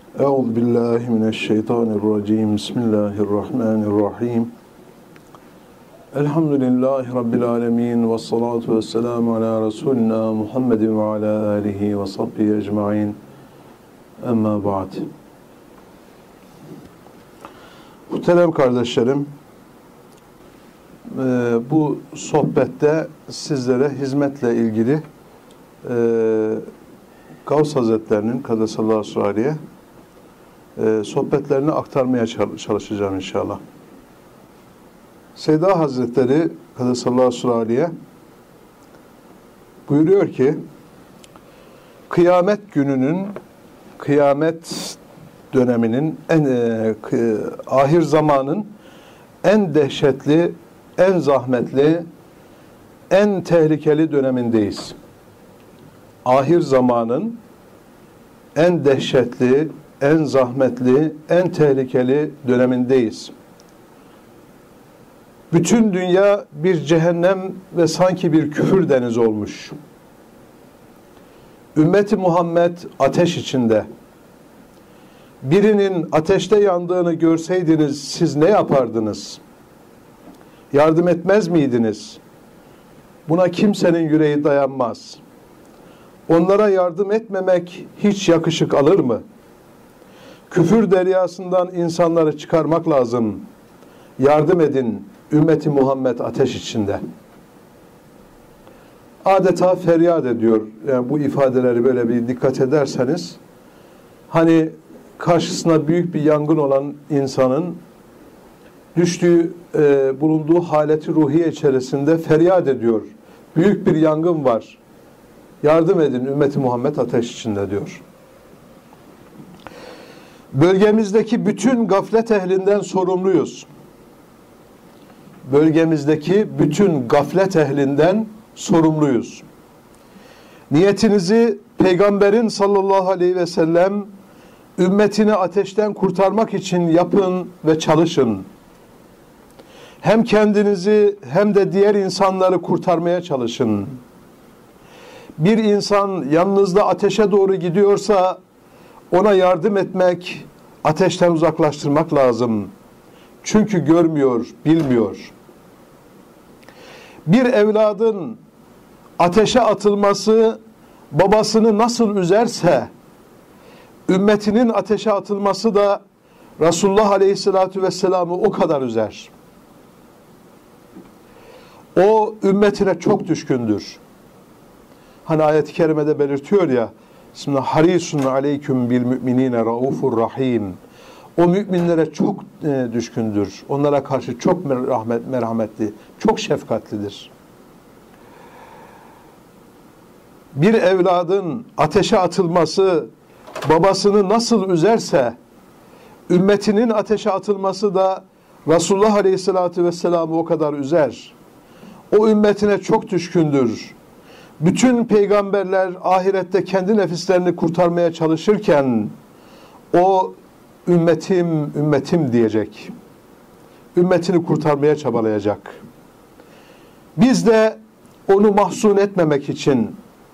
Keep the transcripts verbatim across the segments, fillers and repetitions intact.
Euzu billahi mineşşeytanirracim. Bismillahirrahmanirrahim. Elhamdülillahi rabbil alamin ve salatu vesselamu ala resulina Muhammedin ve ala alihi ve sahbihi ecmaîn. Amma ba'd. Muhterem kardeşlerim, bu sohbette sizlere hizmetle ilgili Gavs Hazretlerinin Kaddesallahu Sürariye sohbetlerini aktarmaya çalışacağım inşallah. Seyda Hazretleri Kaddesallahu Sürariye buyuruyor ki, kıyamet gününün, kıyamet döneminin, en e, ahir zamanın en dehşetli, en zahmetli, en tehlikeli dönemindeyiz. Ahir zamanın en dehşetli, en zahmetli, en tehlikeli dönemindeyiz. Bütün dünya bir cehennem ve sanki bir küfür denizi olmuş. Ümmeti Muhammed ateş içinde. Birinin ateşte yandığını görseydiniz siz ne yapardınız? Yardım etmez miydiniz? Buna kimsenin yüreği dayanmaz. Onlara yardım etmemek hiç yakışık alır mı? Küfür deryasından insanları çıkarmak lazım. Yardım edin, ümmeti Muhammed ateş içinde. Adeta feryat ediyor. Yani bu ifadeleri böyle bir dikkat ederseniz, hani karşısına büyük bir yangın olan insanın düştüğü, e, bulunduğu haleti ruhiye içerisinde feryat ediyor. Büyük bir yangın var. Yardım edin, ümmeti Muhammed ateş içinde diyor. Bölgemizdeki bütün gaflet ehlinden sorumluyuz. Bölgemizdeki bütün gaflet ehlinden sorumluyuz. Niyetinizi Peygamberin sallallahu aleyhi ve sellem ümmetini ateşten kurtarmak için yapın ve çalışın. Hem kendinizi hem de diğer insanları kurtarmaya çalışın. Bir insan yanınızda ateşe doğru gidiyorsa ona yardım etmek, ateşten uzaklaştırmak lazım. Çünkü görmüyor, bilmiyor. Bir evladın ateşe atılması babasını nasıl üzerse, ümmetinin ateşe atılması da Resulullah Aleyhisselatü Vesselam'ı o kadar üzer. O ümmetine çok düşkündür. Hani ayet-i kerimede belirtiyor ya, Bismillah, harisun aleyküm bil müminine raufur rahim. O müminlere çok e, düşkündür. Onlara karşı çok merhamet, merhametli, çok şefkatlidir. Bir evladın ateşe atılması babasını nasıl üzerse, ümmetinin ateşe atılması da Resulullah Aleyhisselatü Vesselam'ı o kadar üzer. O ümmetine çok düşkündür. Bütün peygamberler ahirette kendi nefislerini kurtarmaya çalışırken o ümmetim, ümmetim diyecek. Ümmetini kurtarmaya çabalayacak. Biz de onu mahzun etmemek için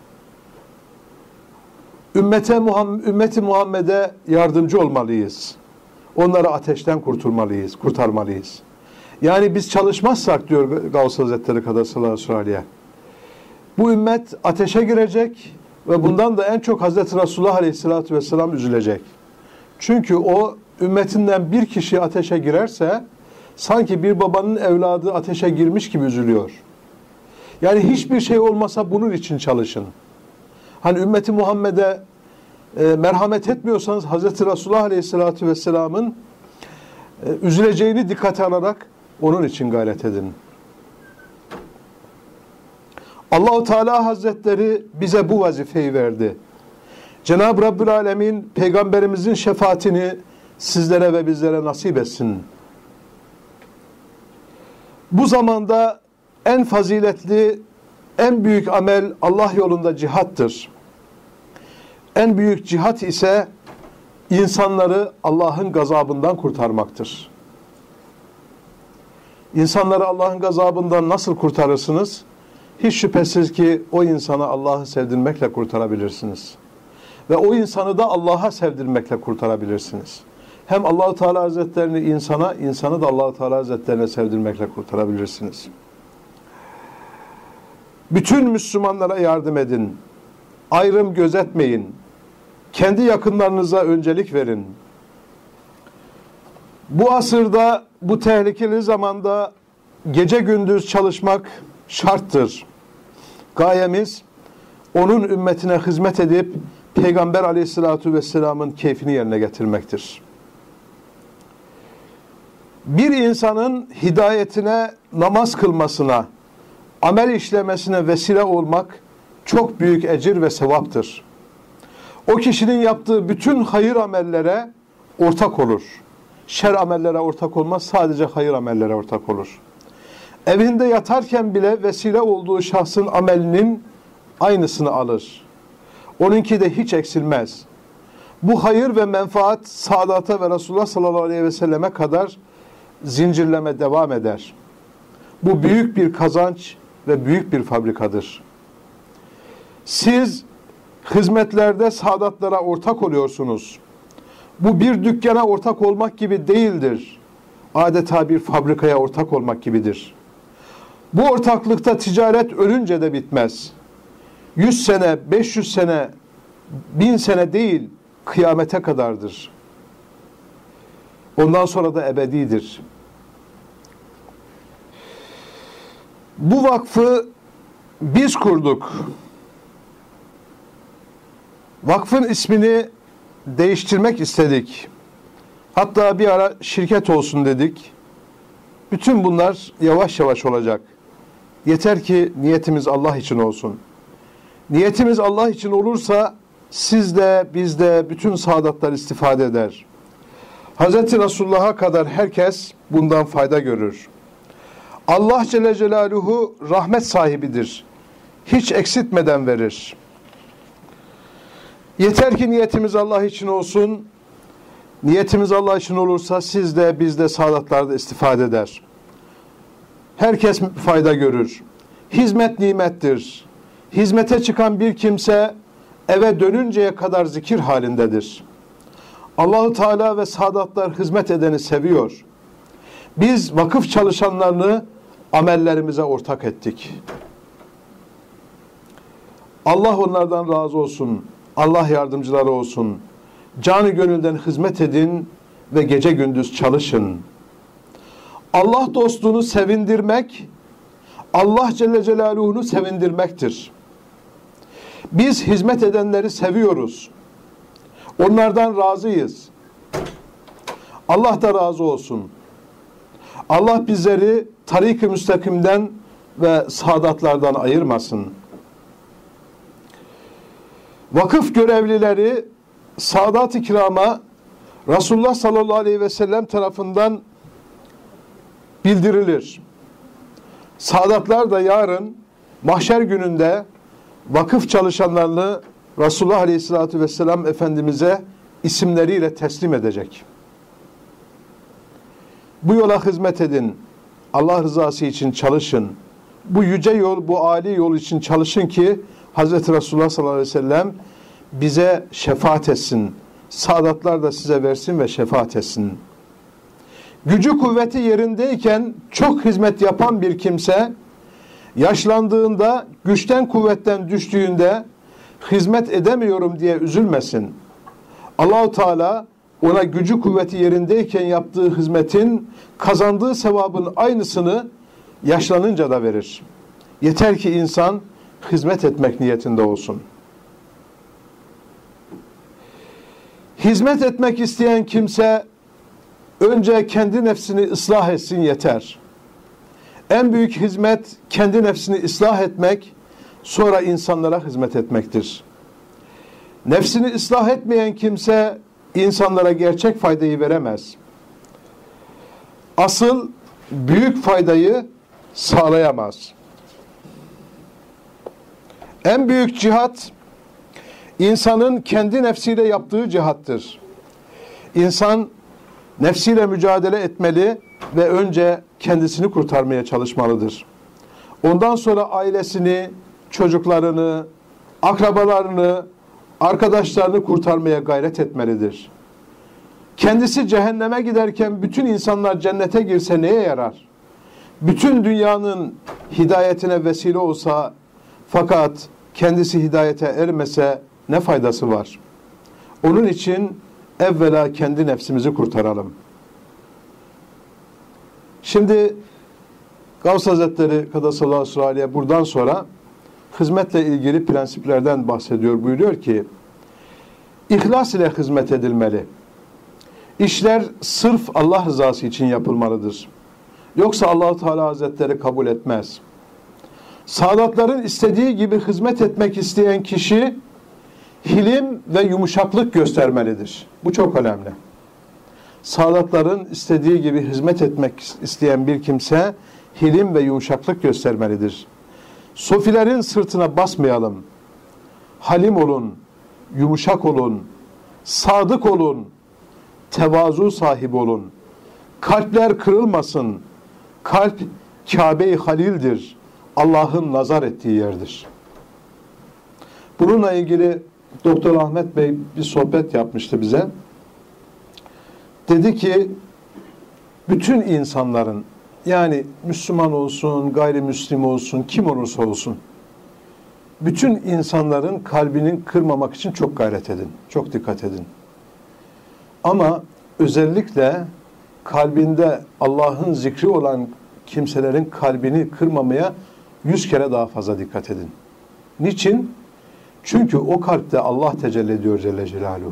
ümmete Muhammed, ümmeti Muhammed'e yardımcı olmalıyız. Onları ateşten kurtarmalıyız, kurtarmalıyız. Yani biz çalışmazsak diyor Gavs Hazretleri Kaddesallahu Sürariye, bu ümmet ateşe girecek ve bundan da en çok Hazreti Resulullah Aleyhisselatü Vesselam üzülecek. Çünkü o ümmetinden bir kişi ateşe girerse sanki bir babanın evladı ateşe girmiş gibi üzülüyor. Yani hiçbir şey olmasa bunun için çalışın. Hani ümmeti Muhammed'e e, merhamet etmiyorsanız Hazreti Resulullah Aleyhisselatü Vesselam'ın e, üzüleceğini dikkate alarak onun için gayret edin. Allah-u Teala Hazretleri bize bu vazifeyi verdi. Cenab-ı Rabbül Alemin Peygamberimizin şefaatini sizlere ve bizlere nasip etsin. Bu zamanda en faziletli, en büyük amel Allah yolunda cihattır. En büyük cihat ise insanları Allah'ın gazabından kurtarmaktır. İnsanları Allah'ın gazabından nasıl kurtarırsınız? Hiç şüphesiz ki o insana Allah'ı sevdirmekle kurtarabilirsiniz. Ve o insanı da Allah'a sevdirmekle kurtarabilirsiniz. Hem Allah-u Teala Hazretlerini insana, insanı da Allah-u Teala Hazretlerine sevdirmekle kurtarabilirsiniz. Bütün Müslümanlara yardım edin. Ayrım gözetmeyin. Kendi yakınlarınıza öncelik verin. Bu asırda, bu tehlikeli zamanda gece gündüz çalışmak şarttır. Gayemiz, onun ümmetine hizmet edip Peygamber Aleyhisselatü Vesselam'ın keyfini yerine getirmektir. Bir insanın hidayetine, namaz kılmasına, amel işlemesine vesile olmak çok büyük ecir ve sevaptır. O kişinin yaptığı bütün hayır amellere ortak olur. Şer amellere ortak olmaz, sadece hayır amellere ortak olur. Evinde yatarken bile vesile olduğu şahsın amelinin aynısını alır. Onunki de hiç eksilmez. Bu hayır ve menfaat saadata ve Resulullah sallallahu aleyhi ve selleme kadar zincirleme devam eder. Bu büyük bir kazanç ve büyük bir fabrikadır. Siz hizmetlerde saadatlara ortak oluyorsunuz. Bu bir dükkana ortak olmak gibi değildir. Adeta bir fabrikaya ortak olmak gibidir. Bu ortaklıkta ticaret ölünce de bitmez. Yüz sene, beş yüz sene, bin sene değil, kıyamete kadardır. Ondan sonra da ebedidir. Bu vakfı biz kurduk. Vakfın ismini değiştirmek istedik. Hatta bir ara şirket olsun dedik. Bütün bunlar yavaş yavaş olacak. Yeter ki niyetimiz Allah için olsun. Niyetimiz Allah için olursa siz de biz de bütün saadatlar istifade eder. Hazreti Resulullah'a kadar herkes bundan fayda görür. Allah Celle Celaluhu rahmet sahibidir. Hiç eksiltmeden verir. Yeter ki niyetimiz Allah için olsun. Niyetimiz Allah için olursa siz de biz de saadatlarda istifade eder. Herkes fayda görür. Hizmet nimettir. Hizmete çıkan bir kimse eve dönünceye kadar zikir halindedir. Allah-u Teala ve saadatlar hizmet edeni seviyor. Biz vakıf çalışanlarını amellerimize ortak ettik. Allah onlardan razı olsun. Allah yardımcıları olsun. Canı gönülden hizmet edin ve gece gündüz çalışın. Allah dostluğunu sevindirmek, Allah Celle Celaluhu'nu sevindirmektir. Biz hizmet edenleri seviyoruz. Onlardan razıyız. Allah da razı olsun. Allah bizleri tarik-i müstakimden ve saadatlardan ayırmasın. Vakıf görevlileri Sadat-ı Kiram'a Resulullah sallallahu aleyhi ve sellem tarafından bildirilir. Saadatlar da yarın mahşer gününde vakıf çalışanlarını Resulullah aleyhissalatü vesselam Efendimiz'e isimleriyle teslim edecek. Bu yola hizmet edin. Allah rızası için çalışın. Bu yüce yol, bu âli yol için çalışın ki Hazreti Resulullah sallallahu aleyhi ve sellem bize şefaat etsin. Saadatlar da size versin ve şefaat etsin. Gücü kuvveti yerindeyken çok hizmet yapan bir kimse yaşlandığında, güçten kuvvetten düştüğünde hizmet edemiyorum diye üzülmesin. Allah-u Teala ona gücü kuvveti yerindeyken yaptığı hizmetin kazandığı sevabın aynısını yaşlanınca da verir. Yeter ki insan hizmet etmek niyetinde olsun. Hizmet etmek isteyen kimse önce kendi nefsini ıslah etsin yeter. En büyük hizmet kendi nefsini ıslah etmek, sonra insanlara hizmet etmektir. Nefsini ıslah etmeyen kimse insanlara gerçek faydayı veremez. Asıl büyük faydayı sağlayamaz. En büyük cihat insanın kendi nefsiyle yaptığı cihattır. İnsan nefsiyle mücadele etmeli ve önce kendisini kurtarmaya çalışmalıdır. Ondan sonra ailesini, çocuklarını, akrabalarını, arkadaşlarını kurtarmaya gayret etmelidir. Kendisi cehenneme giderken bütün insanlar cennete girse neye yarar? Bütün dünyanın hidayetine vesile olsa fakat kendisi hidayete ermese ne faydası var? Onun için evvela kendi nefsimizi kurtaralım. Şimdi Gavs Hazretleri Kaddesallahu sirruhu aleyhi buradan sonra hizmetle ilgili prensiplerden bahsediyor. Buyuruyor ki, İhlas ile hizmet edilmeli. İşler sırf Allah rızası için yapılmalıdır. Yoksa Allah-u Teala Hazretleri kabul etmez. Saadatların istediği gibi hizmet etmek isteyen kişi hilim ve yumuşaklık göstermelidir. Bu çok önemli. Saadatların istediği gibi hizmet etmek isteyen bir kimse hilim ve yumuşaklık göstermelidir. Sofilerin sırtına basmayalım. Halim olun, yumuşak olun, sadık olun, tevazu sahibi olun. Kalpler kırılmasın. Kalp Kabe-i Halil'dir. Allah'ın nazar ettiği yerdir. Bununla ilgili Doktor Ahmet Bey bir sohbet yapmıştı bize. Dedi ki, bütün insanların, yani Müslüman olsun, gayrimüslim olsun, kim olursa olsun, bütün insanların kalbini kırmamak için çok gayret edin, çok dikkat edin. Ama özellikle kalbinde Allah'ın zikri olan kimselerin kalbini kırmamaya yüz kere daha fazla dikkat edin. Niçin? Çünkü o kalpte Allah tecelli ediyor Celle Celaluhu.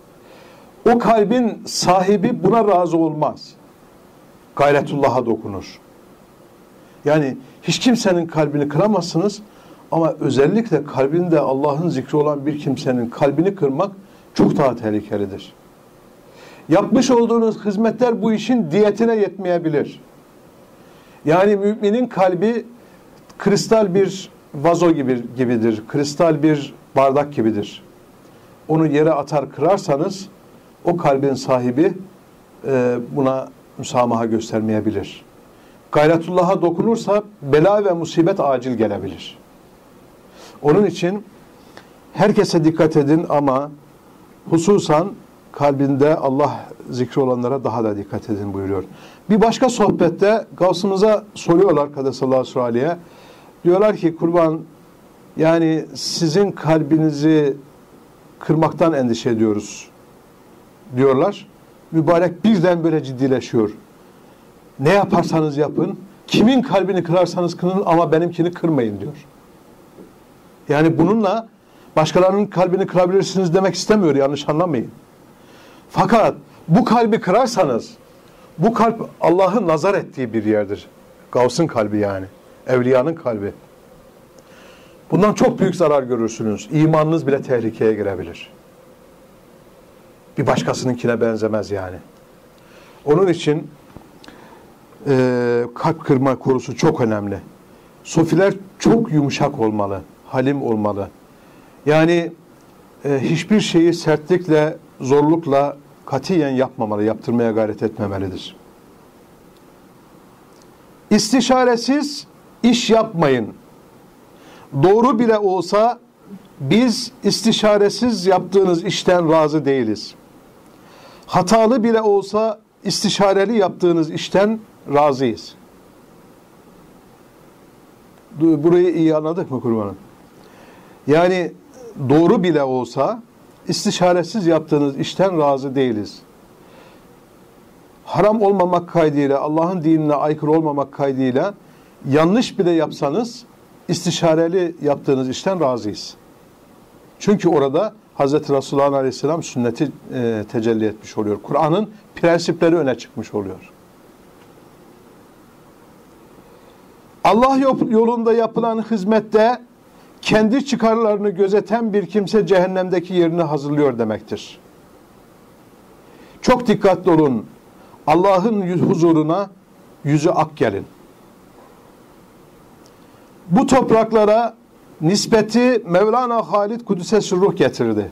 O kalbin sahibi buna razı olmaz. Gayretullah'a dokunur. Yani hiç kimsenin kalbini kıramazsınız ama özellikle kalbinde Allah'ın zikri olan bir kimsenin kalbini kırmak çok daha tehlikelidir. Yapmış olduğunuz hizmetler bu işin diyetine yetmeyebilir. Yani müminin kalbi kristal bir vazo gibi gibidir. Kristal bir bardak gibidir. Onu yere atar kırarsanız o kalbin sahibi e, buna müsamaha göstermeyebilir. Gayretullah'a dokunursa bela ve musibet acil gelebilir. Onun için herkese dikkat edin ama hususan kalbinde Allah zikri olanlara daha da dikkat edin buyuruyor. Bir başka sohbette Gavsımıza soruyorlar Kaddesallahu sirruhu aleyhi. Diyorlar ki kurban, yani sizin kalbinizi kırmaktan endişe ediyoruz diyorlar. Mübarek birden böyle ciddileşiyor. Ne yaparsanız yapın, kimin kalbini kırarsanız kırın ama benimkini kırmayın diyor. Yani bununla başkalarının kalbini kırabilirsiniz demek istemiyor, yanlış anlamayın. Fakat bu kalbi kırarsanız, bu kalp Allah'ın nazar ettiği bir yerdir. Gavs'ın kalbi yani, evliyanın kalbi. Bundan çok büyük zarar görürsünüz. İmanınız bile tehlikeye girebilir. Bir başkasınınkine benzemez yani. Onun için e, kalp kırma konusu çok önemli. Sofiler çok yumuşak olmalı, halim olmalı. Yani e, hiçbir şeyi sertlikle, zorlukla katiyen yapmamalı, yaptırmaya gayret etmemelidir. İstişaresiz iş yapmayın. Doğru bile olsa biz istişaresiz yaptığınız işten razı değiliz. Hatalı bile olsa istişareli yaptığınız işten razıyız. Burayı iyi anladık mı kurbanım? Yani doğru bile olsa istişaresiz yaptığınız işten razı değiliz. Haram olmamak kaydıyla, Allah'ın dinine aykırı olmamak kaydıyla yanlış bile yapsanız istişareli yaptığınız işten razıyız. Çünkü orada Hazreti Resulullah Aleyhisselam sünneti e, tecelli etmiş oluyor. Kur'an'ın prensipleri öne çıkmış oluyor. Allah yolunda yapılan hizmette kendi çıkarlarını gözeten bir kimse cehennemdeki yerini hazırlıyor demektir. Çok dikkatli olun. Allah'ın huzuruna yüzü ak gelin. Bu topraklara nispeti Mevlana Halid Kudüs'e sürruh getirdi.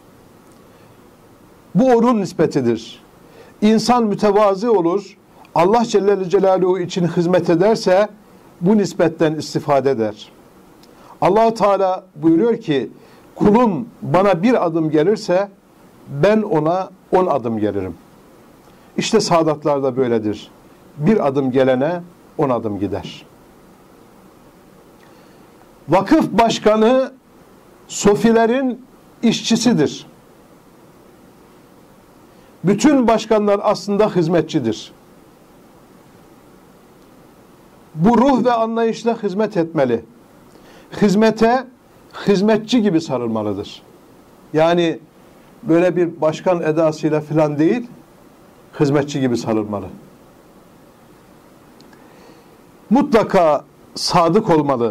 Bu onun nispetidir. İnsan mütevazı olur, Allah Celle Celaluhu için hizmet ederse bu nispetten istifade eder. Allah-u Teala buyuruyor ki, kulum bana bir adım gelirse ben ona on adım gelirim. İşte saadatlar da böyledir. Bir adım gelene on adım gider. Vakıf başkanı sofilerin işçisidir. Bütün başkanlar aslında hizmetçidir. Bu ruh ve anlayışla hizmet etmeli. Hizmete hizmetçi gibi sarılmalıdır. Yani böyle bir başkan edasıyla filan değil, hizmetçi gibi sarılmalı. Mutlaka sadık olmalı.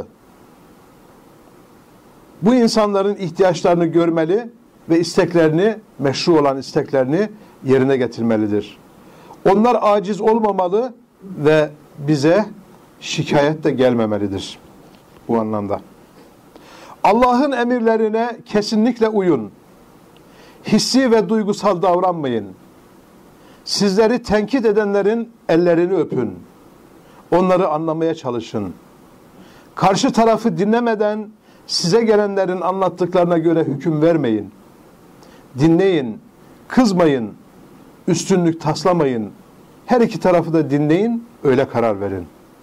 Bu insanların ihtiyaçlarını görmeli ve isteklerini, meşru olan isteklerini yerine getirmelidir. Onlar aciz olmamalı ve bize şikayet de gelmemelidir bu anlamda. Allah'ın emirlerine kesinlikle uyun. Hissi ve duygusal davranmayın. Sizleri tenkit edenlerin ellerini öpün. Onları anlamaya çalışın. Karşı tarafı dinlemeden size gelenlerin anlattıklarına göre hüküm vermeyin. Dinleyin, kızmayın, üstünlük taslamayın. Her iki tarafı da dinleyin, öyle karar verin.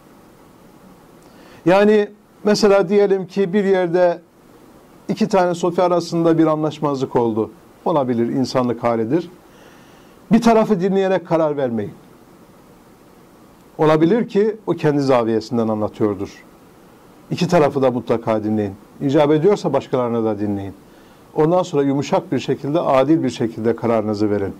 Yani mesela diyelim ki bir yerde iki tane sofi arasında bir anlaşmazlık oldu. Olabilir, insanlık halidir. Bir tarafı dinleyerek karar vermeyin. Olabilir ki o kendi zaviyesinden anlatıyordur. İki tarafı da mutlaka dinleyin. İcap ediyorsa başkalarını da dinleyin. Ondan sonra yumuşak bir şekilde, adil bir şekilde kararınızı verin.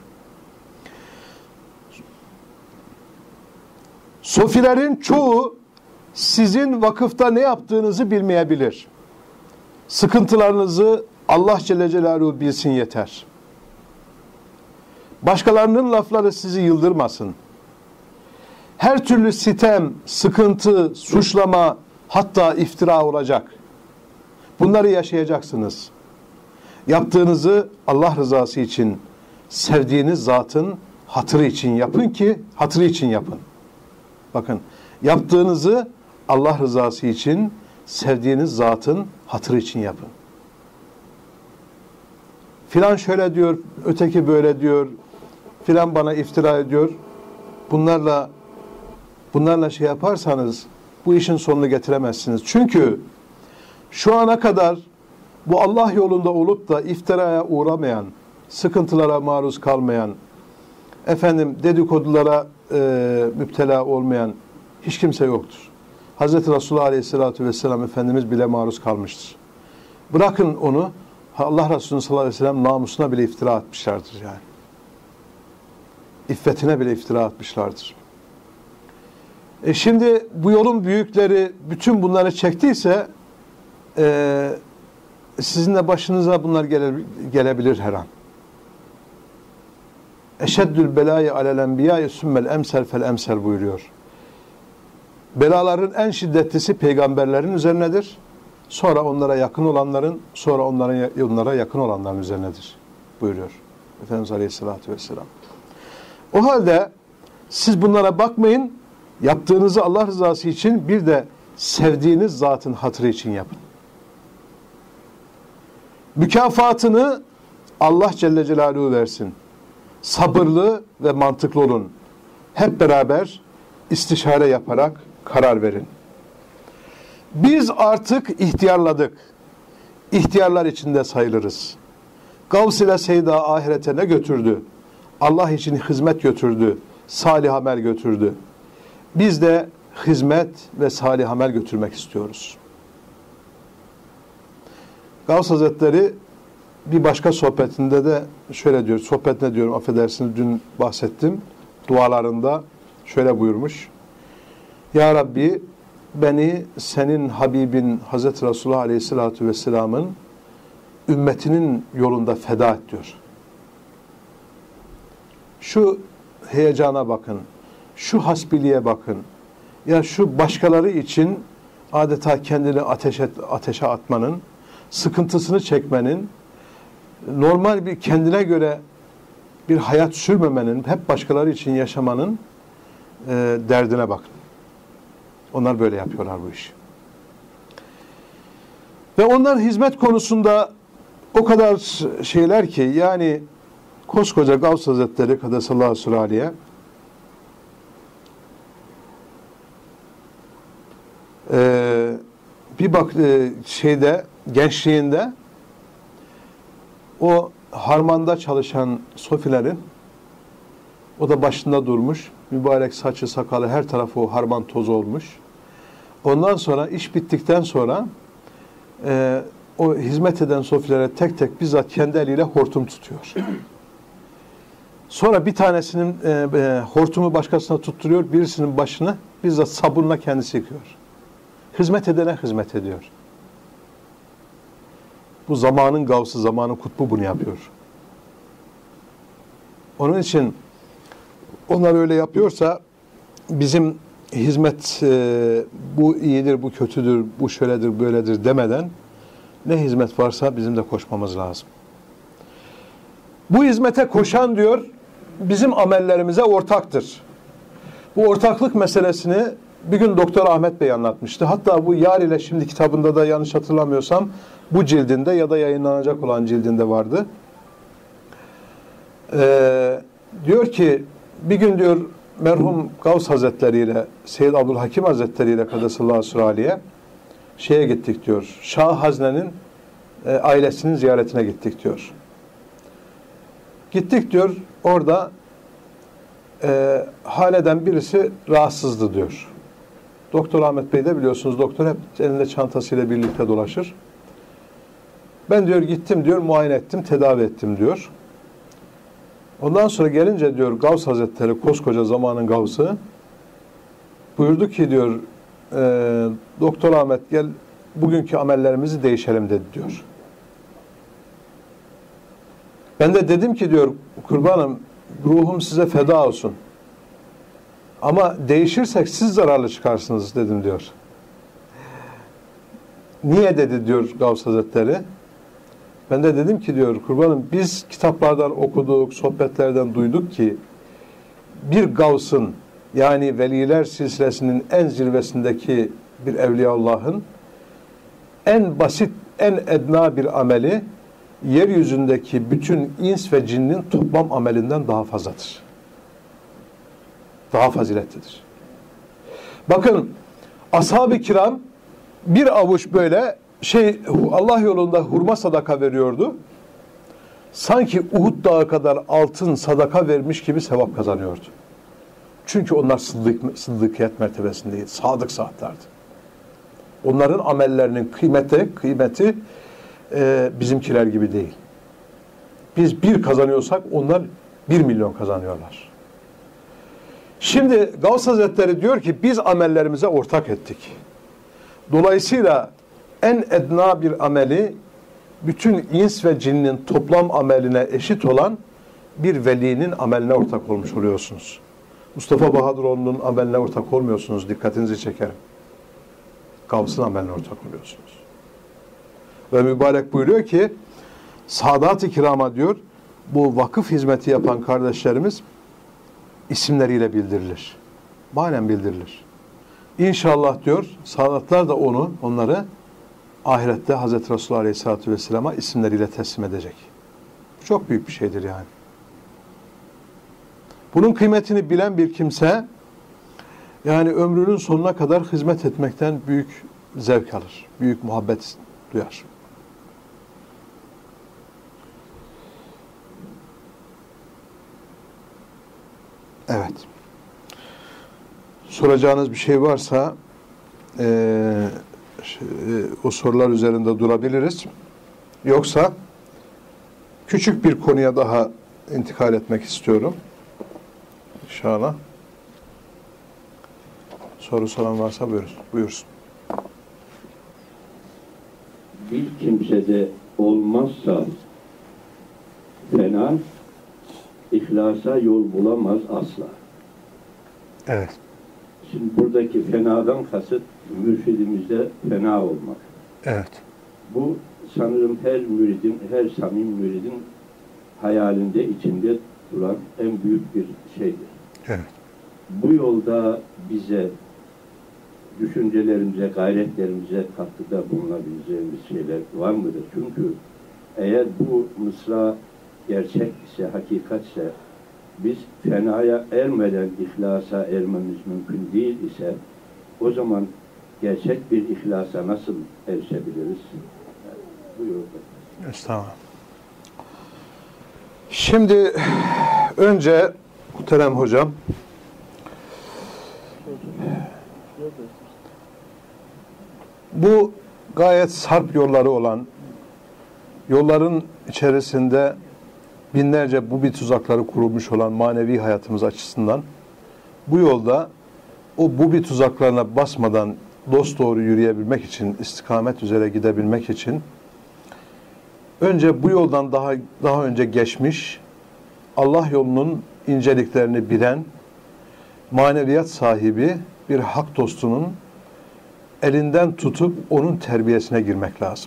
Sofilerin çoğu sizin vakıfta ne yaptığınızı bilmeyebilir. Sıkıntılarınızı Allah Celle Celaluhu bilsin yeter. Başkalarının lafları sizi yıldırmasın. Her türlü sitem, sıkıntı, suçlama, hatta iftira olacak. Bunları yaşayacaksınız. Yaptığınızı Allah rızası için, sevdiğiniz zatın hatırı için yapın ki, hatırı için yapın. Bakın, yaptığınızı Allah rızası için, sevdiğiniz zatın hatırı için yapın. Filan şöyle diyor, öteki böyle diyor, filan bana iftira ediyor. Bunlarla bunlarla şey yaparsanız bu işin sonunu getiremezsiniz. Çünkü şu ana kadar bu Allah yolunda olup da iftiraya uğramayan, sıkıntılara maruz kalmayan, efendim dedikodulara e, müptela olmayan hiç kimse yoktur. Hazreti Resulullah Aleyhisselatü Vesselam Efendimiz bile maruz kalmıştır. Bırakın onu, Allah Resulü sallallahu aleyhi ve sellem namusuna bile iftira atmışlardır yani. İffetine bile iftira atmışlardır. E şimdi bu yolun büyükleri bütün bunları çektiyse e, sizin de başınıza bunlar gele, gelebilir her an. Eşeddül belayı alel enbiyayı sümmel emsel fel emsel buyuruyor. Belaların en şiddetlisi peygamberlerin üzerinedir. Sonra onlara yakın olanların, sonra onların onlara yakın olanların üzerinedir buyuruyor Efendimiz Aleyhisselatü Vesselam. O halde siz bunlara bakmayın, yaptığınızı Allah rızası için bir de sevdiğiniz zatın hatırı için yapın. Mükafatını Allah Celle Celaluhu versin. Sabırlı ve mantıklı olun. Hep beraber istişare yaparak karar verin. Biz artık ihtiyarladık. İhtiyarlar içinde sayılırız. Gavs ile Seyda ahirete ne götürdü? Allah için hizmet götürdü. Salih amel götürdü. Biz de hizmet ve salih amel götürmek istiyoruz. Gavs Hazretleri bir başka sohbetinde de şöyle diyor. Sohbet ne diyorum affedersiniz dün bahsettim. Dualarında şöyle buyurmuş. Ya Rabbi beni senin Habibin Hazreti Resulullah Aleyhisselatü Vesselam'ın ümmetinin yolunda feda et diyor. Şu heyecana bakın. Şu hasbiliğe bakın. Ya şu başkaları için adeta kendini ateşe, ateşe atmanın, sıkıntısını çekmenin, normal bir kendine göre bir hayat sürmemenin, hep başkaları için yaşamanın e, derdine bakın. Onlar böyle yapıyorlar bu işi. Ve onlar hizmet konusunda o kadar şeyler ki yani koskoca Gavs Hazretleri Kaddesallahu süraliye Ee, bir bak e, şeyde gençliğinde o harmanda çalışan sofilerin o da başında durmuş. Mübarek saçı sakalı her tarafı o harman tozu olmuş. Ondan sonra iş bittikten sonra e, o hizmet eden sofilere tek tek bizzat kendi eliyle hortum tutuyor. Sonra bir tanesinin e, e, hortumu başkasına tutturuyor, birisinin başını bizzat sabunla kendisi yıkıyor. Hizmet edene hizmet ediyor. Bu zamanın gavsı, zamanın kutbu bunu yapıyor. Onun için onlar öyle yapıyorsa bizim hizmet e, bu iyidir, bu kötüdür, bu şöyledir, böyledir demeden ne hizmet varsa bizim de koşmamız lazım. Bu hizmete koşan diyor bizim amellerimize ortaktır. Bu ortaklık meselesini bir gün Doktor Ahmet Bey anlatmıştı. Hatta bu Yar ile Şimdi kitabında da yanlış hatırlamıyorsam bu cildinde ya da yayınlanacak olan cildinde vardı. Ee, diyor ki bir gün diyor merhum Gavs Hazretleri ile Seyyid Abdülhakim Hazretleri ile Kaddesallahu süraliye şeye gittik diyor. Şah Hazne'nin e, ailesinin ziyaretine gittik diyor. Gittik diyor orada e, haneden birisi rahatsızdı diyor. Doktor Ahmet Bey de biliyorsunuz doktor hep elinde çantasıyla birlikte dolaşır. Ben diyor gittim diyor muayene ettim, tedavi ettim diyor. Ondan sonra gelince diyor Gavs Hazretleri koskoca zamanın Gavs'ı buyurdu ki diyor e, Doktor Ahmet gel bugünkü amellerimizi değişelim dedi diyor. Ben de dedim ki diyor kurbanım ruhum size feda olsun. Ama değişirsek siz zararlı çıkarsınız dedim diyor. Niye dedi diyor Gavs Hazretleri. Ben de dedim ki diyor kurbanım biz kitaplardan okuduk, sohbetlerden duyduk ki bir Gavs'ın yani veliler silsilesinin en zirvesindeki bir Evliyaullah'ın en basit, en edna bir ameli yeryüzündeki bütün ins ve cinnin toplam amelinden daha fazladır. Daha faziletlidir. Bakın ashab-ı kiram bir avuç böyle şey Allah yolunda hurma sadaka veriyordu. Sanki Uhud dağı kadar altın sadaka vermiş gibi sevap kazanıyordu. Çünkü onlar sıddık, sıddıkiyet mertebesindeydi. Sadık saatlerdi. Onların amellerinin kıymeti, kıymeti e, bizimkiler gibi değil. Biz bir kazanıyorsak onlar bir milyon kazanıyorlar. Şimdi Gavs Hazretleri diyor ki biz amellerimize ortak ettik. Dolayısıyla en edna bir ameli bütün ins ve cinnin toplam ameline eşit olan bir velinin ameline ortak olmuş oluyorsunuz. Mustafa Bahadıroğlu'nun ameline ortak olmuyorsunuz. Dikkatinizi çekerim. Gavs'ın ameline ortak oluyorsunuz. Ve mübarek buyuruyor ki Sadat-ı Kiram'a diyor bu vakıf hizmeti yapan kardeşlerimiz isimleriyle bildirilir. Manen bildirilir. İnşallah diyor Sadatlar da onu, onları ahirette Hazreti Resulullah Aleyhisselatü Vesselam'a isimleriyle teslim edecek. Çok büyük bir şeydir yani. Bunun kıymetini bilen bir kimse yani ömrünün sonuna kadar hizmet etmekten büyük zevk alır. Büyük muhabbet duyar. Evet. Soracağınız bir şey varsa e, o sorular üzerinde durabiliriz. Yoksa küçük bir konuya daha intikal etmek istiyorum. İnşallah. Soru soran varsa buyursun. buyursun. Bir kimsede olmazsa fena, ihlasa yol bulamaz asla. Evet. Şimdi buradaki fenadan kasıt mürşidimizde fena olmak. Evet. Bu sanırım her müridin, her samim müridin hayalinde, içinde duran en büyük bir şeydir. Evet. Bu yolda bize, düşüncelerimize, gayretlerimize katkıda bulunabileceğimiz şeyler var mıdır? Çünkü Eğer bu mısra gerçek ise, hakikatse, biz fenaya ermeden ihlasa ermemiz mümkün değil ise, o zaman gerçek bir ihlasa nasıl erişebiliriz? Yani, buyurun. Estağfurullah. Şimdi önce muhterem hocam, bu gayet sarp yolları olan, yolların içerisinde binlerce bu bir tuzakları kurulmuş olan manevi hayatımız açısından bu yolda o bu bir tuzaklarına basmadan dosdoğru yürüyebilmek için, istikamet üzere gidebilmek için önce bu yoldan daha daha önce geçmiş, Allah yolunun inceliklerini bilen, maneviyat sahibi bir hak dostunun elinden tutup onun terbiyesine girmek lazım.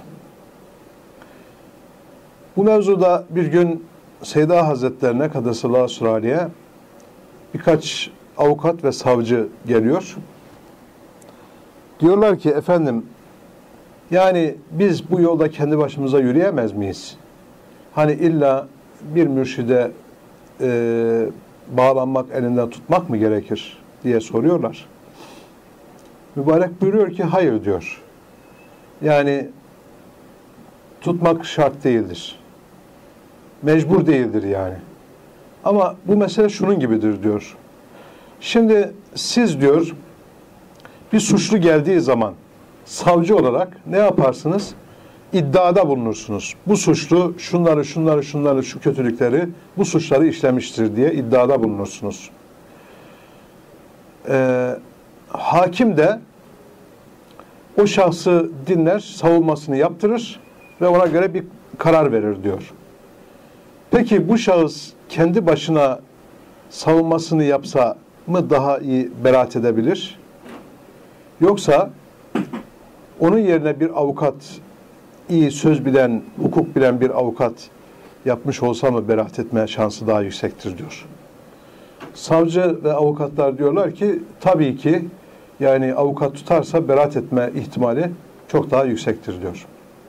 Bu mevzuda bir gün Seyda Hazretlerine, Kaddesallahu Süraliye, birkaç avukat ve savcı geliyor. Diyorlar ki, efendim, yani biz bu yolda kendi başımıza yürüyemez miyiz? Hani illa bir mürşide e, bağlanmak, elinden tutmak mı gerekir diye soruyorlar. Mübarek buyuruyor ki, hayır diyor. Yani tutmak şart değildir. Mecbur değildir yani. Ama bu mesele şunun gibidir diyor. Şimdi siz diyor, bir suçlu geldiği zaman savcı olarak ne yaparsınız? İddiada bulunursunuz. Bu suçlu şunları, şunları, şunları, şu kötülükleri, bu suçları işlemiştir diye iddiada bulunursunuz. Ee, hakim de o şahsı dinler, savunmasını yaptırır ve ona göre bir karar verir diyor. Peki bu şahıs kendi başına savunmasını yapsa mı daha iyi beraat edebilir? Yoksa onun yerine bir avukat, iyi söz bilen, hukuk bilen bir avukat yapmış olsa mı beraat etme şansı daha yüksektir diyor. Savcı ve avukatlar diyorlar ki tabii ki yani avukat tutarsa beraat etme ihtimali çok daha yüksektir diyor.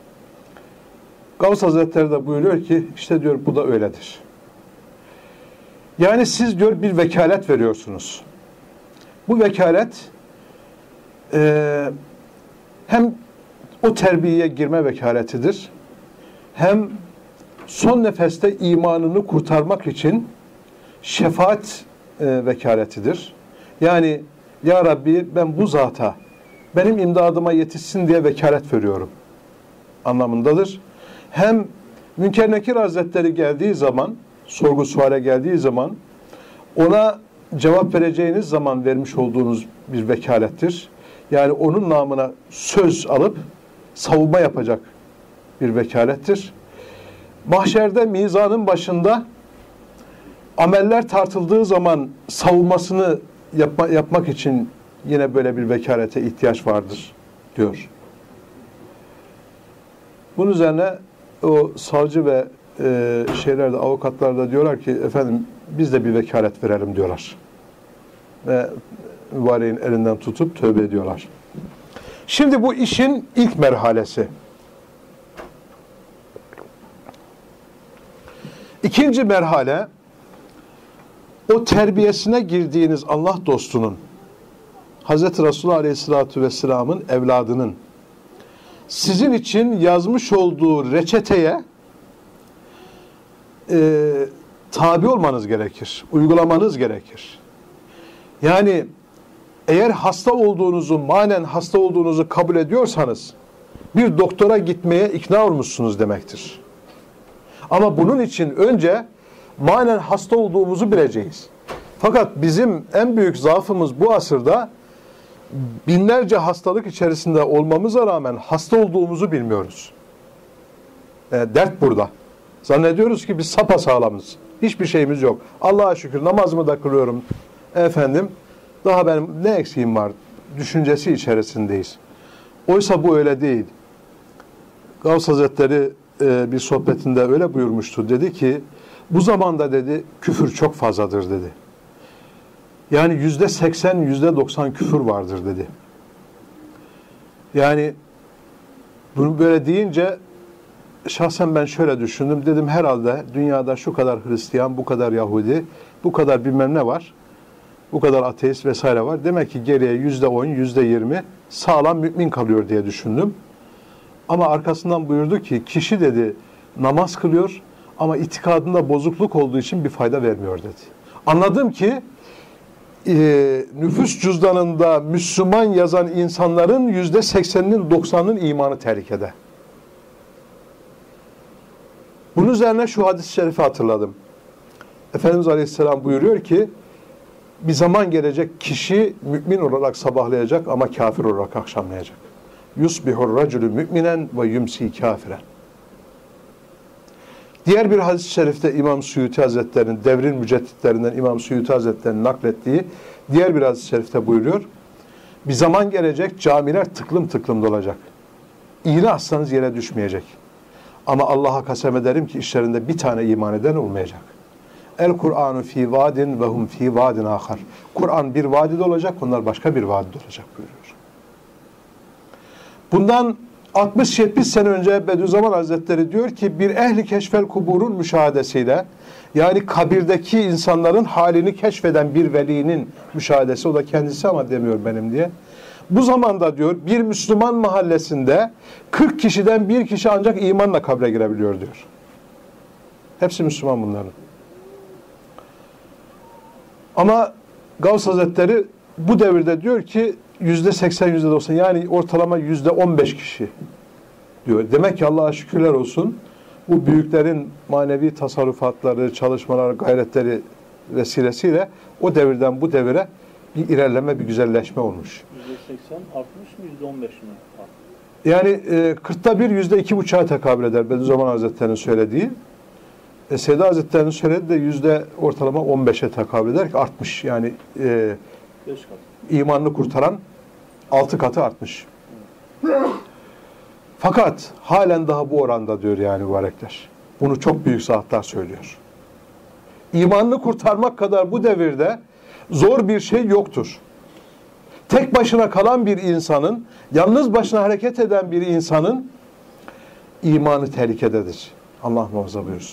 Gavs Hazretleri de buyuruyor ki işte diyor bu da öyledir. Yani siz diyor bir vekalet veriyorsunuz. Bu vekalet e, hem o terbiyeye girme vekaletidir, hem son nefeste imanını kurtarmak için şefaat e, vekaletidir. Yani ya Rabbi ben bu zata benim imdadıma yetişsin diye vekalet veriyorum anlamındadır. Hem Münker Nekir Hazretleri geldiği zaman, sorgu suale geldiği zaman ona cevap vereceğiniz zaman vermiş olduğunuz bir vekalettir. Yani onun namına söz alıp savunma yapacak bir vekalettir. Mahşerde mizanın başında ameller tartıldığı zaman savunmasını yapma, yapmak için yine böyle bir vekalete ihtiyaç vardır diyor. Bunun üzerine o savcı ve e, şeylerde, avukatlar da diyorlar ki efendim biz de bir vekalet verelim diyorlar. Ve mübareğin elinden tutup tövbe ediyorlar. Şimdi bu işin ilk merhalesi. İkinci merhale, o terbiyesine girdiğiniz Allah dostunun, Hazreti Resulullah Aleyhisselatü Vesselam'ın evladının sizin için yazmış olduğu reçeteye e, tabi olmanız gerekir, uygulamanız gerekir. Yani eğer hasta olduğunuzu, manen hasta olduğunuzu kabul ediyorsanız bir doktora gitmeye ikna olmuşsunuz demektir. Ama bunun için önce manen hasta olduğumuzu bileceğiz. Fakat bizim en büyük zaafımız bu asırda binlerce hastalık içerisinde olmamıza rağmen hasta olduğumuzu bilmiyoruz. E, dert burada. Zannediyoruz ki biz sapasağlamız. Hiçbir şeyimiz yok. Allah'a şükür namazımı da kılıyorum. Efendim daha benim ne eksiğim var düşüncesi içerisindeyiz. Oysa bu öyle değil. Gavs Hazretleri e, bir sohbetinde öyle buyurmuştu. Dedi ki bu zamanda dedi küfür çok fazladır dedi. Yani yüzde seksen, yüzde doksan küfür vardır dedi. Yani bunu böyle deyince şahsen ben şöyle düşündüm. Dedim herhalde dünyada şu kadar Hristiyan, bu kadar Yahudi, bu kadar bilmem ne var. Bu kadar ateist vesaire var. Demek ki geriye yüzde on, yüzde yirmi sağlam mümin kalıyor diye düşündüm. Ama arkasından buyurdu ki kişi dedi namaz kılıyor ama itikadında bozukluk olduğu için bir fayda vermiyor dedi. Anladım ki e, nüfus cüzdanında Müslüman yazan insanların yüzde sekseninin doksanının imanı tehlikede. Bunun üzerine şu hadis-i şerifi hatırladım. Efendimiz Aleyhisselam buyuruyor ki bir zaman gelecek kişi mümin olarak sabahlayacak ama kafir olarak akşamlayacak. Yusbihur racülü müminen ve yumsi kafiren. Diğer bir hadis-i şerifte İmam Suyuti Hazretleri'nin devrin mücedditlerinden İmam Suyuti Hazretleri'nin naklettiği diğer bir hadis-i şerifte buyuruyor. Bir zaman gelecek camiler tıklım tıklım dolacak. İğne atsanız yere düşmeyecek. Ama Allah'a kasem ederim ki işlerinde bir tane iman eden olmayacak. El Kur'anu fi vadin ve hum fi vadin ahar. Kur'an bir vadide olacak, onlar başka bir vadide olacak buyuruyor. Bundan altmış yetmiş sene önce Bediüzzaman Hazretleri diyor ki bir ehli keşfel kuburun müşahadesiyle, yani kabirdeki insanların halini keşfeden bir velinin müşahadesi, o da kendisi ama demiyor benim diye. Bu zamanda diyor bir Müslüman mahallesinde kırk kişiden bir kişi ancak imanla kabre girebiliyor diyor. Hepsi Müslüman bunların. Ama Gavs Hazretleri bu devirde diyor ki yüzde seksen, yüzde doksan, yani ortalama yüzde on beş kişi diyor. Demek ki Allah'a şükürler olsun bu büyüklerin manevi tasarrufatları, çalışmaları, gayretleri vesilesiyle o devirden bu devire bir ilerleme, bir güzelleşme olmuş. yüzde seksen artmış mı, yüzde on beş mi? Yani e, kırkta bir, yüzde iki buçuğa tekabül eder Bediüzzaman Hazretleri'nin söylediği. E, Seyda Hazretleri'nin söylediği de yüzde ortalama on beşe tekabül eder ki artmış. Yani e, beş kat. İmanını kurtaran altı katı artmış. Fakat halen daha bu oranda diyor yani mübarekler. Bunu çok büyük zatlar söylüyor. İmanını kurtarmak kadar bu devirde zor bir şey yoktur. Tek başına kalan bir insanın, yalnız başına hareket eden bir insanın imanı tehlikededir. Allah muhafaza buyursun.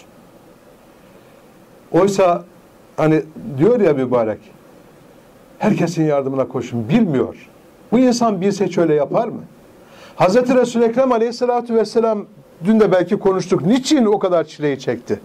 Oysa hani diyor ya mübarek, herkesin yardımına koşun. Bilmiyor. Bu insan bilse şöyle yapar mı? Hazreti Resul-i Ekrem Aleyhisselatü Vesselam, dün de belki konuştuk, niçin o kadar çileyi çekti?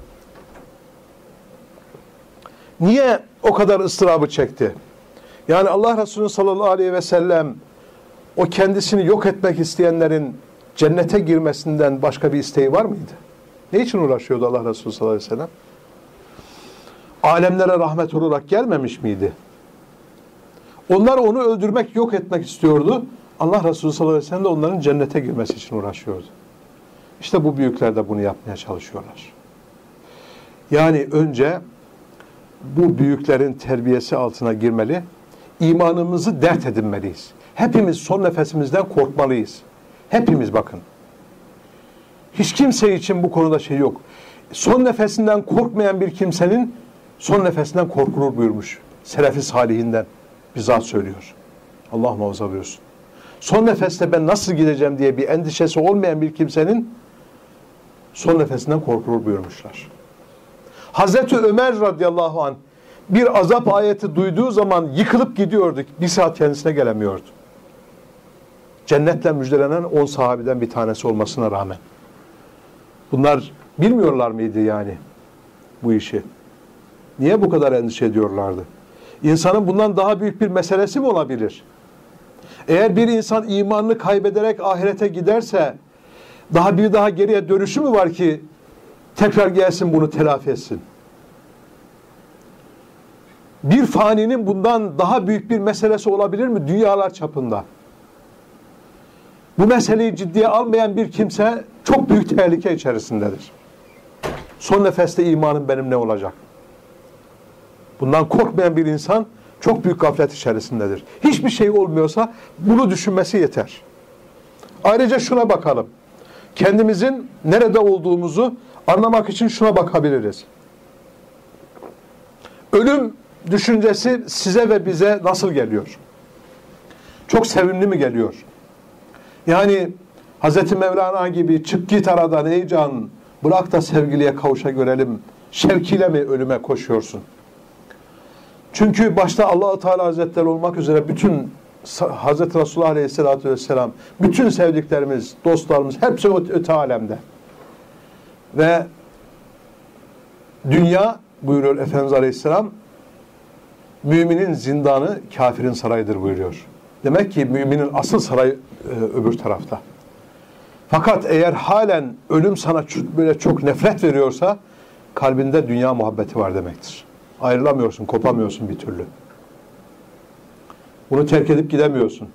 Niye o kadar ıstırabı çekti? Yani Allah Resulü sallallahu aleyhi ve sellem o kendisini yok etmek isteyenlerin cennete girmesinden başka bir isteği var mıydı? Ne için uğraşıyordu Allah Resulü sallallahu aleyhi ve sellem? Alemlere rahmet olarak gelmemiş miydi? Onlar onu öldürmek, yok etmek istiyordu. Allah Resulü sallallahu aleyhi ve sellem de onların cennete girmesi için uğraşıyordu. İşte bu büyükler de bunu yapmaya çalışıyorlar. Yani önce bu büyüklerin terbiyesi altına girmeli, imanımızı dert edinmeliyiz. Hepimiz son nefesimizden korkmalıyız. Hepimiz bakın. Hiç kimse için bu konuda şey yok. Son nefesinden korkmayan bir kimsenin son nefesinden korkulur buyurmuş. Selefi salihinden bizzat söylüyor. Allah muhafaza buyursun. Son nefeste ben nasıl gideceğim diye bir endişesi olmayan bir kimsenin son nefesinden korkulur buyurmuşlar. Hazreti Ömer radıyallahu anh bir azap ayeti duyduğu zaman yıkılıp gidiyordu. Bir saat kendisine gelemiyordu. Cennetle müjdelenen on sahabeden bir tanesi olmasına rağmen. Bunlar bilmiyorlar mıydı yani bu işi? Niye bu kadar endişe ediyorlardı? İnsanın bundan daha büyük bir meselesi mi olabilir? Eğer bir insan imanını kaybederek ahirete giderse daha bir daha geriye dönüşü mü var ki tekrar gelsin bunu telafi etsin? Bir faninin bundan daha büyük bir meselesi olabilir mi dünyalar çapında? Bu meseleyi ciddiye almayan bir kimse çok büyük tehlike içerisindedir. Son nefeste imanım benim ne olacak? Bundan korkmayan bir insan çok büyük gaflet içerisindedir. Hiçbir şey olmuyorsa bunu düşünmesi yeter. Ayrıca şuna bakalım. Kendimizin nerede olduğumuzu anlamak için şuna bakabiliriz. Ölüm düşüncesi size ve bize nasıl geliyor? Çok sevimli mi geliyor? Yani Hazreti Mevlana gibi çık git aradan ey can, bırak da sevgiliye kavuşa görelim, şevkiyle mi ölüme koşuyorsun? Çünkü başta Allah-u Teala Hazretleri olmak üzere bütün Hazreti Resulullah Aleyhisselatü Vesselam, bütün sevdiklerimiz, dostlarımız hepsi öte alemde. Ve dünya, buyuruyor Efendimiz Aleyhisselam, müminin zindanı, kafirin sarayıdır buyuruyor. Demek ki müminin asıl sarayı e, öbür tarafta. Fakat eğer halen ölüm sana böyle çok nefret veriyorsa, kalbinde dünya muhabbeti var demektir. Ayrılamıyorsun, kopamıyorsun bir türlü. Bunu terk edip gidemiyorsun.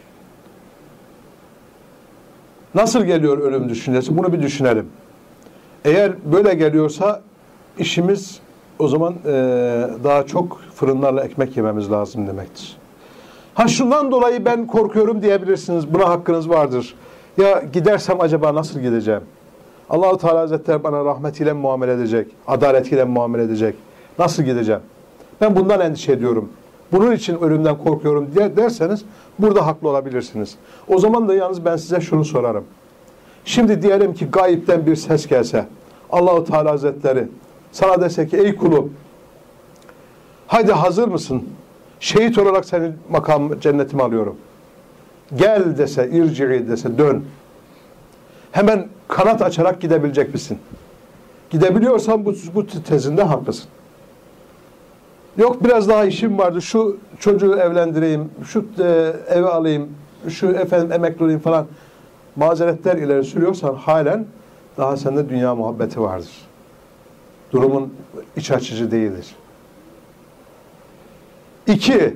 Nasıl geliyor ölüm düşüncesi? Bunu bir düşünelim. Eğer böyle geliyorsa işimiz o zaman e, daha çok fırınlarla ekmek yememiz lazım demektir. Ha şundan dolayı ben korkuyorum diyebilirsiniz. Buna hakkınız vardır. Ya gidersem acaba nasıl gideceğim? Allah-u Teala Hazretleri bana rahmetiyle muamele edecek, adaletiyle muamele edecek. Nasıl gideceğim? Ben bundan endişe ediyorum. Bunun için ölümden korkuyorum diye derseniz burada haklı olabilirsiniz. O zaman da yalnız ben size şunu sorarım. Şimdi diyelim ki gayipten bir ses gelse, Allah-u Teala Hazretleri sana dese ki ey kulum, haydi hazır mısın? Şehit olarak senin makam cennetimi alıyorum. Gel dese, irci'i dese, dön. Hemen kanat açarak gidebilecek misin? Gidebiliyorsan bu, bu tezinde haklısın. Yok biraz daha işim vardı, şu çocuğu evlendireyim, şu e, eve alayım, şu efendim emekli olayım falan. Mazeretler ileri sürüyorsan halen daha sende dünya muhabbeti vardır. Durumun iç açıcı değildir. İki,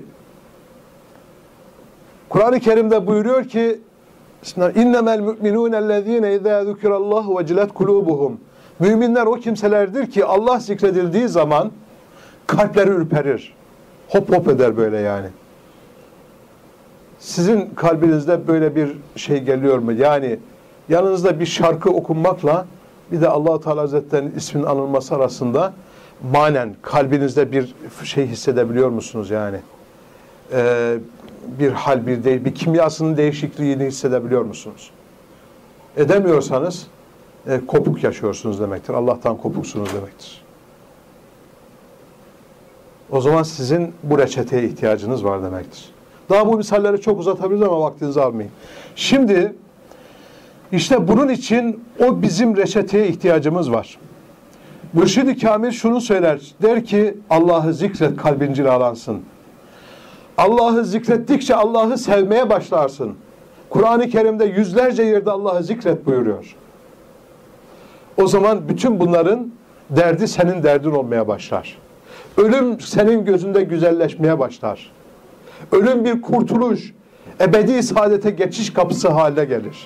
Kur'an-ı Kerim'de buyuruyor ki İnnemel mü'minûne ellezîne izâ zükirallâhu vecilet kulûbuhum. Müminler o kimselerdir ki Allah zikredildiği zaman kalpleri ürperir. Hop hop eder böyle yani. Sizin kalbinizde böyle bir şey geliyor mu? Yani yanınızda bir şarkı okunmakla bir de Allah-u Teala Hazretleri'nin isminin anılması arasında manen kalbinizde bir şey hissedebiliyor musunuz yani? Ee, bir hal, bir, de, bir kimyasının değişikliğini hissedebiliyor musunuz? Edemiyorsanız e, kopuk yaşıyorsunuz demektir. Allah'tan kopuksunuz demektir. O zaman sizin bu reçeteye ihtiyacınız var demektir. Daha bu misalleri çok uzatabiliriz ama vaktinizi almayayım. Şimdi işte bunun için o bizim reçeteye ihtiyacımız var. Mürşid-i Kamil şunu söyler. Der ki Allah'ı zikret, kalbin cilalansın. Allah'ı zikrettikçe Allah'ı sevmeye başlarsın. Kur'an-ı Kerim'de yüzlerce yerde Allah'ı zikret buyuruyor. O zaman bütün bunların derdi senin derdin olmaya başlar. Ölüm senin gözünde güzelleşmeye başlar. Ölüm bir kurtuluş, ebedi saadete geçiş kapısı haline gelir.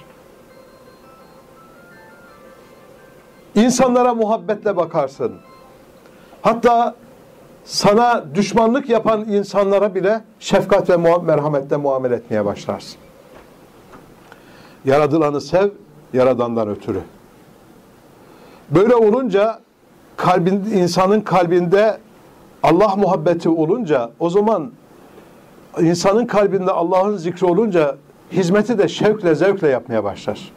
İnsanlara muhabbetle bakarsın. Hatta sana düşmanlık yapan insanlara bile şefkat ve merhametle muamele etmeye başlarsın. Yaradılanı sev, Yaradan'dan ötürü. Böyle olunca kalbin, insanın kalbinde Allah muhabbeti olunca, o zaman insanın kalbinde Allah'ın zikri olunca hizmeti de şevkle, zevkle yapmaya başlar.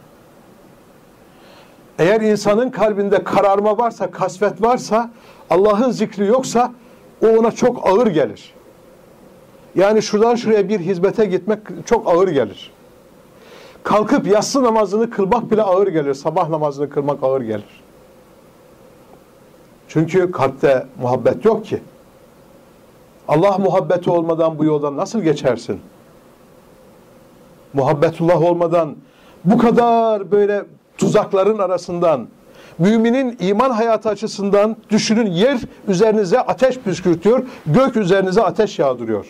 Eğer insanın kalbinde kararma varsa, kasvet varsa, Allah'ın zikri yoksa o ona çok ağır gelir. Yani şuradan şuraya bir hizmete gitmek çok ağır gelir. Kalkıp yatsı namazını kılmak bile ağır gelir. Sabah namazını kılmak ağır gelir. Çünkü kalpte muhabbet yok ki. Allah muhabbeti olmadan bu yoldan nasıl geçersin? Muhabbetullah olmadan bu kadar böyle tuzakların arasından, müminin iman hayatı açısından düşünün, yer üzerinize ateş püskürtüyor, gök üzerinize ateş yağdırıyor.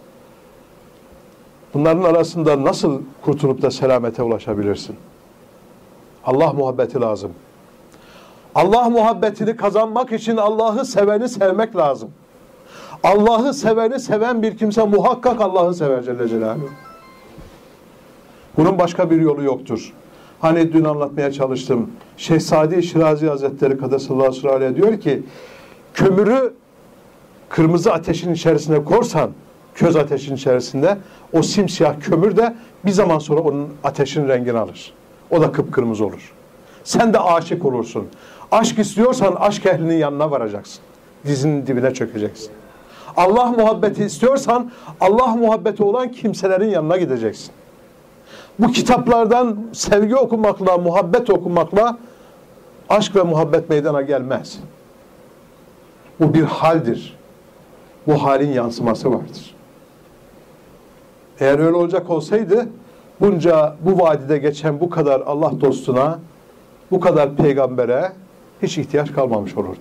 Bunların arasında nasıl kurtulup da selamete ulaşabilirsin? Allah muhabbeti lazım. Allah muhabbetini kazanmak için Allah'ı seveni sevmek lazım. Allah'ı seveni seven bir kimse muhakkak Allah'ı sever Celle Celaluhu. Bunun başka bir yolu yoktur. Hani dün anlatmaya çalıştım. Şeyh Sadi Şirazi Hazretleri Kaddesallahu Süraleyhi diyor ki, kömürü kırmızı ateşin içerisine korsan, köz ateşin içerisinde, o simsiyah kömür de bir zaman sonra onun ateşin rengini alır. O da kıpkırmızı olur. Sen de aşık olursun. Aşk istiyorsan aşk ehlinin yanına varacaksın. Dizinin dibine çökeceksin. Allah muhabbeti istiyorsan Allah muhabbeti olan kimselerin yanına gideceksin. Bu kitaplardan sevgi okumakla, muhabbet okumakla aşk ve muhabbet meydana gelmez. Bu bir haldir. Bu halin yansıması vardır. Eğer öyle olacak olsaydı bunca bu vadide geçen bu kadar Allah dostuna, bu kadar peygambere hiç ihtiyaç kalmamış olurdu.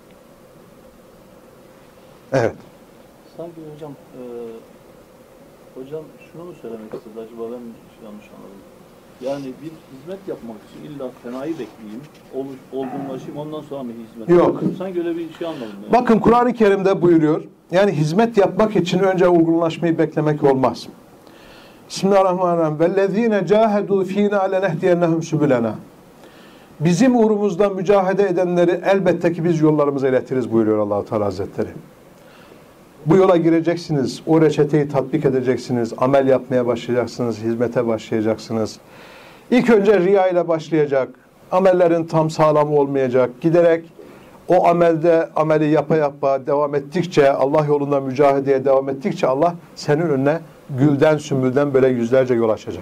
Evet. Sanki hocam e, hocam şunu mu söylemek istedi acaba, ben yanlış anladım. Yani bir hizmet yapmak için illa fenayı bekleyeyim, ol, olgunlaşayım, ondan sonra mı hizmet Yok. yapayım? Sanki öyle bir şey anladım. Yani. Bakın Kur'an-ı Kerim'de buyuruyor. Yani hizmet yapmak için önce olgunlaşmayı beklemek olmaz. Bismillahirrahmanirrahim. Vellezine cahedu fina lenehdiyennehum subulana. Bizim uğrumuzda mücahede edenleri elbette ki biz yollarımıza iletiriz buyuruyor Allah-u Teala Hazretleri. Bu yola gireceksiniz, o reçeteyi tatbik edeceksiniz, amel yapmaya başlayacaksınız, hizmete başlayacaksınız. İlk önce riya ile başlayacak, amellerin tam sağlam olmayacak, giderek o amelde ameli yapa yapa devam ettikçe, Allah yolunda mücadeleye devam ettikçe Allah senin önüne gülden sümbülden böyle yüzlerce yol açacak.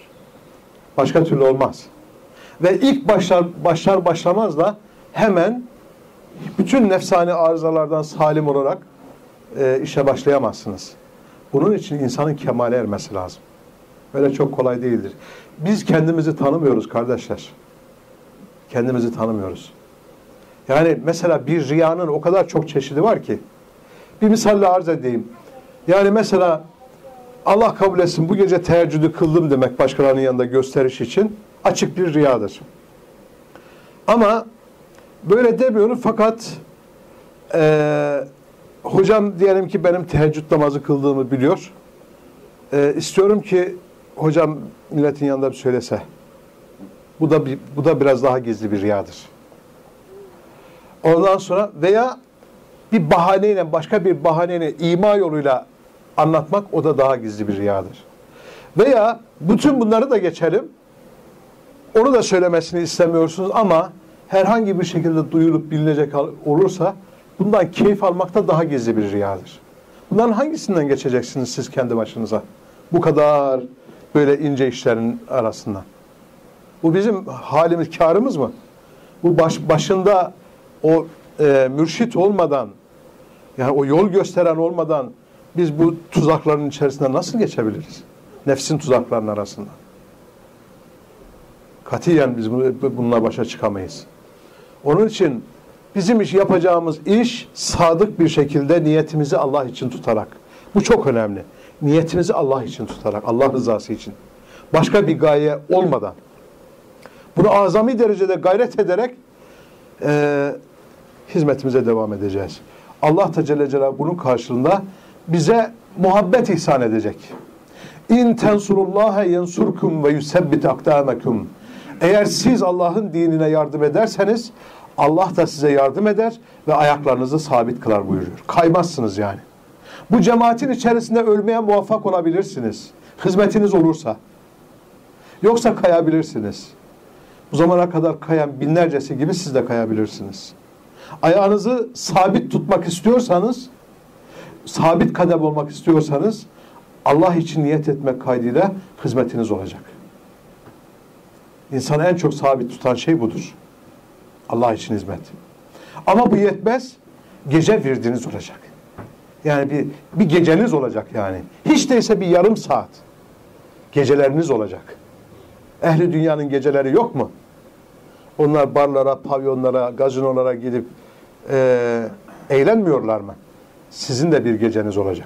Başka türlü olmaz. Ve ilk başlar başlar başlamaz da hemen bütün nefsani arızalardan salim olarak e, işe başlayamazsınız. Bunun için insanın kemale ermesi lazım. Böyle çok kolay değildir. Biz kendimizi tanımıyoruz kardeşler. Kendimizi tanımıyoruz. Yani mesela bir riyanın o kadar çok çeşidi var ki. Bir misalle arz edeyim. Yani mesela Allah kabul etsin bu gece teheccüdü kıldım demek başkalarının yanında gösteriş için açık bir riyadır. Ama böyle demiyorum fakat e, hocam diyelim ki benim teheccüd namazı kıldığımı biliyor. E, istiyorum ki hocam milletin yanında bir söylese. Bu da bir, bu da biraz daha gizli bir riyadır. Ondan sonra veya bir bahaneyle, başka bir bahaneyle, ima yoluyla anlatmak o da daha gizli bir riyadır. Veya bütün bunları da geçelim. Onu da söylemesini istemiyorsunuz ama herhangi bir şekilde duyulup bilinecek olursa bundan keyif almak da daha gizli bir riyadır. Bunların hangisinden geçeceksiniz siz kendi başınıza? Bu kadar böyle ince işlerin arasından. Bu bizim halimiz, kârımız mı? Bu baş, başında o e, mürşit olmadan, yani o yol gösteren olmadan biz bu tuzakların içerisinde nasıl geçebiliriz? Nefsin tuzaklarının arasında. Katiyen biz bununla başa çıkamayız. Onun için bizim iş yapacağımız iş sadık bir şekilde niyetimizi Allah için tutarak. Bu çok önemli. Niyetimizi Allah için tutarak, Allah rızası için. Başka bir gaye olmadan. Bunu azami derecede gayret ederek e, hizmetimize devam edeceğiz. Allah da Celle Celaluhu bunun karşılığında bize muhabbet ihsan edecek. İn tensurullaha yensurkum ve yusebbit akdamakum. Eğer siz Allah'ın dinine yardım ederseniz Allah da size yardım eder ve ayaklarınızı sabit kılar buyuruyor. Kaymazsınız yani. Bu cemaatin içerisinde ölmeye muvaffak olabilirsiniz. Hizmetiniz olursa. Yoksa kayabilirsiniz. Bu zamana kadar kayan binlercesi gibi siz de kayabilirsiniz. Ayağınızı sabit tutmak istiyorsanız, sabit kadem olmak istiyorsanız Allah için niyet etmek kaydıyla hizmetiniz olacak. İnsanı en çok sabit tutan şey budur. Allah için hizmet. Ama bu yetmez. Gece virdiniz olacak. Yani bir, bir geceniz olacak yani. Hiç değilse bir yarım saat geceleriniz olacak. Ehli dünyanın geceleri yok mu? Onlar barlara, pavyonlara, gazinolara gidip e, eğlenmiyorlar mı? Sizin de bir geceniz olacak.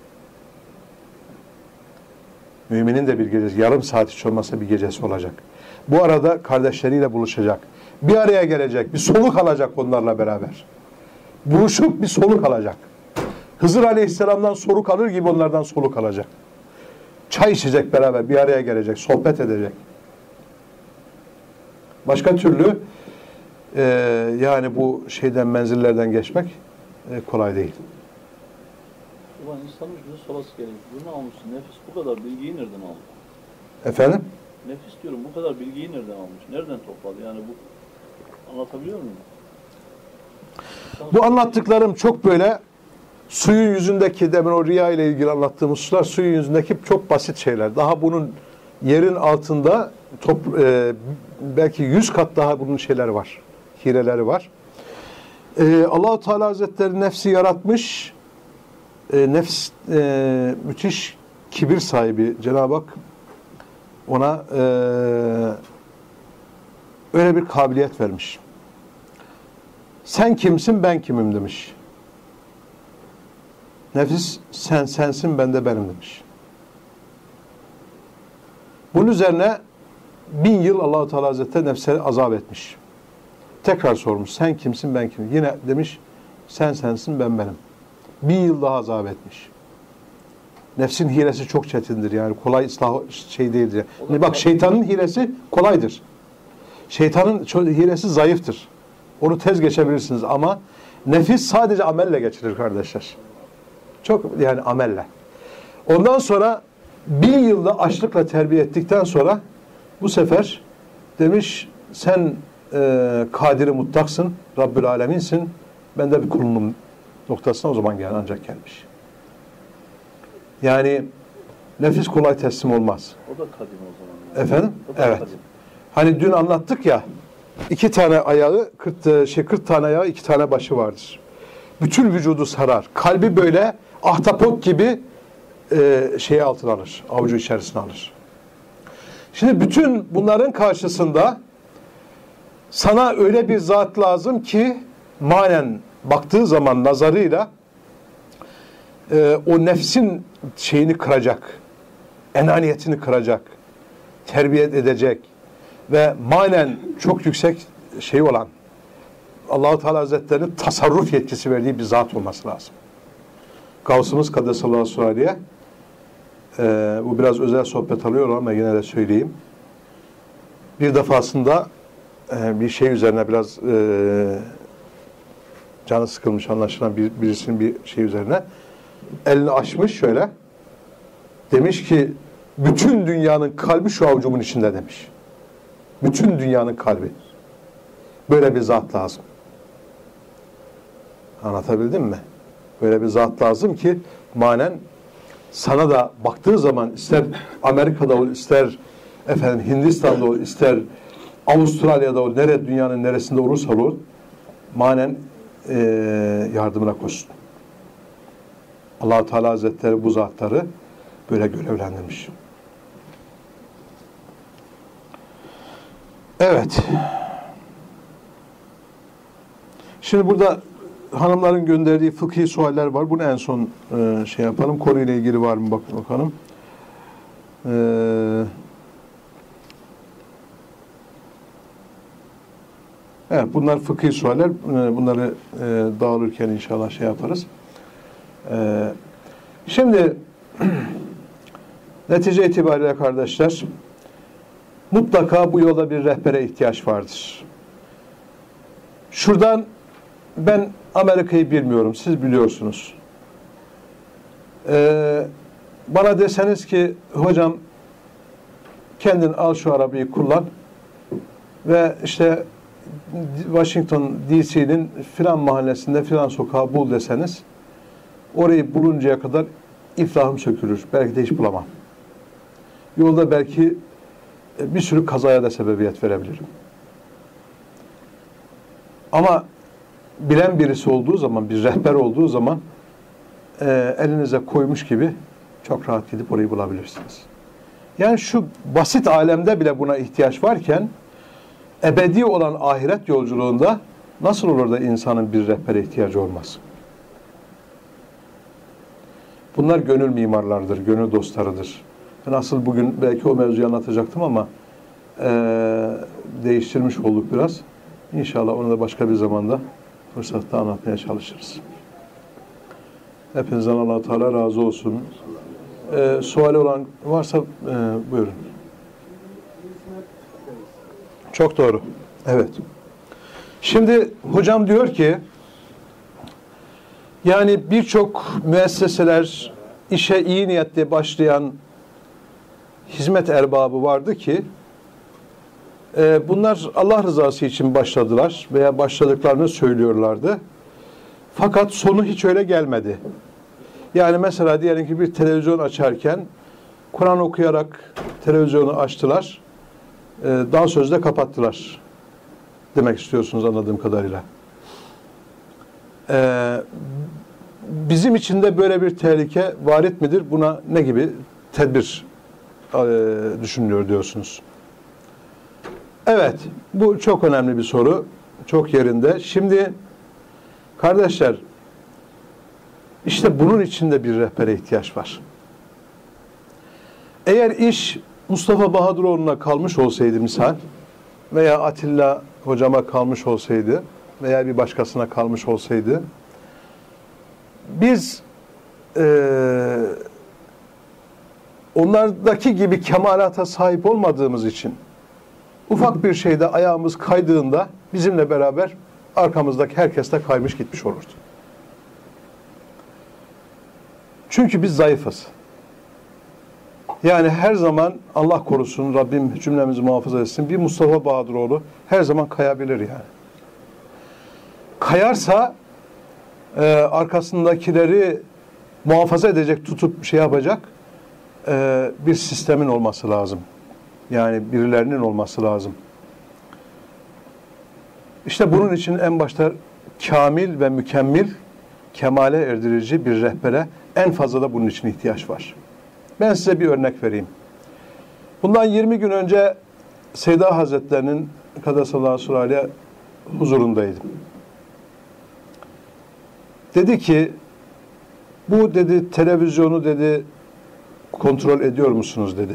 Müminin de bir gecesi, yarım saat hiç olmazsa bir gecesi olacak. Bu arada kardeşleriyle buluşacak. Bir araya gelecek, bir soluk alacak onlarla beraber. Buluşup bir soluk alacak. Hızır Aleyhisselam'dan soluk alır gibi onlardan soluk alacak. Çay içecek beraber, bir araya gelecek, sohbet edecek. Başka türlü e, yani bu şeyden, menzillerden geçmek e, kolay değil. Ulan insanın yüzü solası gerekiyor. Bunu almışsın. Nefis bu kadar bilgiyi nereden aldı? Efendim? Nefis diyorum, bu kadar bilgiyi nereden almış? Nereden topladı? Yani bu, anlatabiliyor muyum? Bu anlattıklarım çok böyle suyun yüzündeki, demin o riya ile ilgili anlattığımız sular, suyun yüzündeki çok basit şeyler. Daha bunun yerin altında top, e, belki yüz kat daha bunun şeyler var. Hileleri var. E, Allah-u Teala Hazretleri nefsi yaratmış. E, nefs e, müthiş kibir sahibi Cenab-ı Hak ona e, öyle bir kabiliyet vermiş. Sen kimsin, ben kimim demiş. Nefis sen sensin, ben de benim demiş. Bunun üzerine bin yıl Allah-u Teala Hazretleri nefse azap etmiş. Tekrar sormuş, sen kimsin, ben kimim? Yine demiş, sen sensin, ben benim. Bin yıl daha azap etmiş. Nefsin hilesi çok çetindir, yani kolay ıslah şey değildir. Yani bak, şeytanın hilesi kolaydır. Şeytanın hilesi zayıftır. Onu tez geçebilirsiniz ama nefis sadece amelle geçirir kardeşler. Çok, yani amelle. Ondan sonra bin yılda açlıkla terbiye ettikten sonra bu sefer demiş, sen e, kadiri mutlaksın, Rabbül Aleminsin, ben de bir kulunum noktasına o zaman gel, ancak gelmiş. Yani nefis kolay teslim olmaz. O da kadim o zaman. Yani. Efendim? O da Evet. kadim. Hani dün anlattık ya, iki tane ayağı, kırk, şey, kırk tane ayağı, iki tane başı vardır. Bütün vücudu sarar. Kalbi böyle ahtapot gibi e, şeyi altına alır, avucu içerisine alır. Şimdi bütün bunların karşısında sana öyle bir zat lazım ki manen baktığı zaman nazarıyla e, o nefsin şeyini kıracak, enaniyetini kıracak, terbiye edecek ve manen çok yüksek şey olan, Allah-u Teala Hazretleri'nin tasarruf yetkisi verdiği bir zat olması lazım. Gavsımız Kaddesallahu aleyhi, e, bu biraz özel sohbet alıyor ama yine de söyleyeyim. Bir defasında e, bir şey üzerine biraz e, canı sıkılmış anlaşılan bir, birisinin bir şey üzerine elini açmış şöyle, demiş ki bütün dünyanın kalbi şu avucumun içinde demiş. Bütün dünyanın kalbi. Böyle bir zat lazım. Anlatabildim mi? Böyle bir zat lazım ki manen sana da baktığı zaman, ister Amerika'da ol, ister efendim Hindistan'da ol, ister Avustralya'da ol, nere, dünyanın neresinde olursa ol, manen e, yardımına koşsun. Allah-u Teala Hazretleri bu zatları böyle görevlendirmiş. Evet. Şimdi burada hanımların gönderdiği fıkhi sualler var. Bunu en son e, şey yapalım. Konuyla ilgili var mı bak bakalım. Ee, evet, bunlar fıkhi sualler. Bunları e, dağılırken inşallah şey yaparız. Ee, şimdi netice itibariyle kardeşler, mutlaka bu yolda bir rehbere ihtiyaç vardır. Şuradan, ben Amerika'yı bilmiyorum, siz biliyorsunuz. Ee, bana deseniz ki hocam kendin al şu arabayı kullan ve işte Washington D C'nin filan mahallesinde filan sokağı bul deseniz, orayı buluncaya kadar iflahım sökülür. Belki de hiç bulamam. Yolda belki bir sürü kazaya da sebebiyet verebilirim. Ama bilen birisi olduğu zaman, bir rehber olduğu zaman e, elinize koymuş gibi çok rahat gidip orayı bulabilirsiniz. Yani şu basit alemde bile buna ihtiyaç varken ebedi olan ahiret yolculuğunda nasıl olur da insanın bir rehbere ihtiyacı olmaz? Bunlar gönül mimarlardır, gönül dostlarıdır. Ben asıl bugün belki o mevzuyu anlatacaktım ama e, değiştirmiş olduk biraz. İnşallah onu da başka bir zamanda fırsatta anlatmaya çalışırız. Hepinizden Allah-u Teala razı olsun. Ee, suali olan varsa e, buyurun. Çok doğru. Evet. Şimdi hocam diyor ki, yani birçok müesseseler işe iyi niyetle başlayan hizmet erbabı vardı ki e, bunlar Allah rızası için başladılar veya başladıklarını söylüyorlardı. Fakat sonu hiç öyle gelmedi. Yani mesela diyelim ki bir televizyon açarken Kur'an okuyarak televizyonu açtılar. E, daha sözde kapattılar. Demek istiyorsunuz anladığım kadarıyla. E, bizim için de böyle bir tehlike varit midir? Buna ne gibi tedbir e, düşünülüyor diyorsunuz? Evet, bu çok önemli bir soru. Çok yerinde. Şimdi kardeşler, işte bunun için de bir rehbere ihtiyaç var. Eğer iş Mustafa Bahadıroğlu'na kalmış olsaydı misal veya Atilla hocama kalmış olsaydı veya bir başkasına kalmış olsaydı biz e, onlardaki gibi kemalata sahip olmadığımız için ufak bir şeyde ayağımız kaydığında bizimle beraber arkamızdaki herkes de kaymış gitmiş olurdu. Çünkü biz zayıfız. Yani her zaman Allah korusun, Rabbim cümlemizi muhafaza etsin, bir Mustafa Bahadıroğlu her zaman kayabilir yani. Kayarsa e, arkasındakileri muhafaza edecek, tutup şey yapacak e, bir sistemin olması lazım. Yani birilerinin olması lazım. İşte bunun için en başta kamil ve mükemmel, kemale erdirici bir rehbere en fazla da bunun için ihtiyaç var. Ben size bir örnek vereyim. Bundan yirmi gün önce Seyda Hazretlerinin Kaddesallahu Sürâliye huzurundaydım. Dedi ki, bu dedi televizyonu dedi kontrol ediyor musunuz dedi.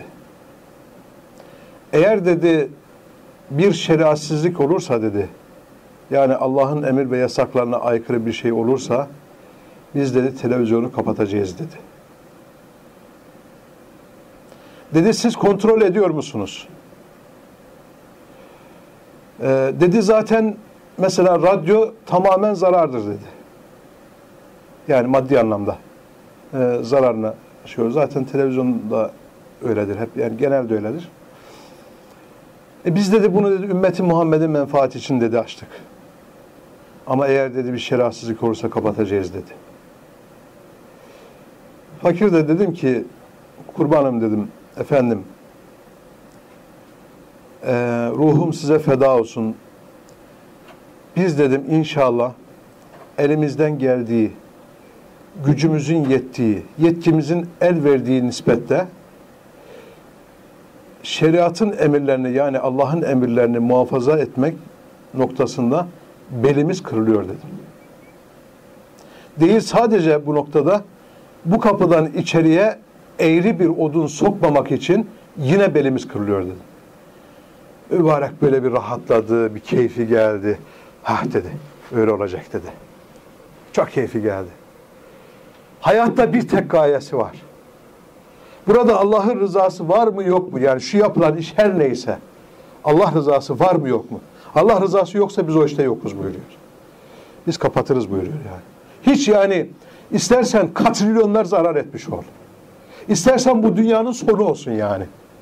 Eğer dedi bir şeriatsizlik olursa dedi, yani Allah'ın emir ve yasaklarına aykırı bir şey olursa biz dedi televizyonu kapatacağız dedi. Dedi siz kontrol ediyor musunuz? Ee, dedi zaten mesela radyo tamamen zarardır dedi. Yani maddi anlamda e, zararına şey, zaten televizyonda öyledir hep, yani genelde öyledir. E biz dedi bunu dedi ümmeti Muhammed'in menfaati için dedi açtık. Ama eğer dedi bir şerefsizlik olursa kapatacağız dedi. Fakir de dedim ki kurbanım dedim efendim e, ruhum size feda olsun. Biz dedim inşallah elimizden geldiği, gücümüzün yettiği, yetkimizin el verdiği nispette şeriatın emirlerini, yani Allah'ın emirlerini muhafaza etmek noktasında belimiz kırılıyor dedim. Değil sadece bu noktada, bu kapıdan içeriye eğri bir odun sokmamak için yine belimiz kırılıyor dedim. Mübarek böyle bir rahatladı, bir keyfi geldi. Hah dedi, öyle olacak dedi. Çok keyfi geldi. Hayatta bir tek gayesi var. Burada Allah'ın rızası var mı yok mu? Yani şu yapılan iş her neyse Allah rızası var mı yok mu? Allah rızası yoksa biz o işte yokuz buyuruyor. Biz kapatırız buyuruyor yani. Hiç yani istersen katrilyonlar zarar etmiş ol. İstersen bu dünyanın sonu olsun yani.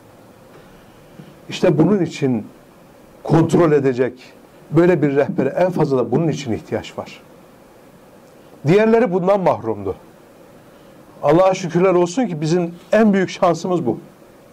İşte bunun için kontrol edecek böyle bir rehbere en fazla da bunun için ihtiyaç var. Diğerleri bundan mahrumdu. Allah'a şükürler olsun ki bizim en büyük şansımız bu.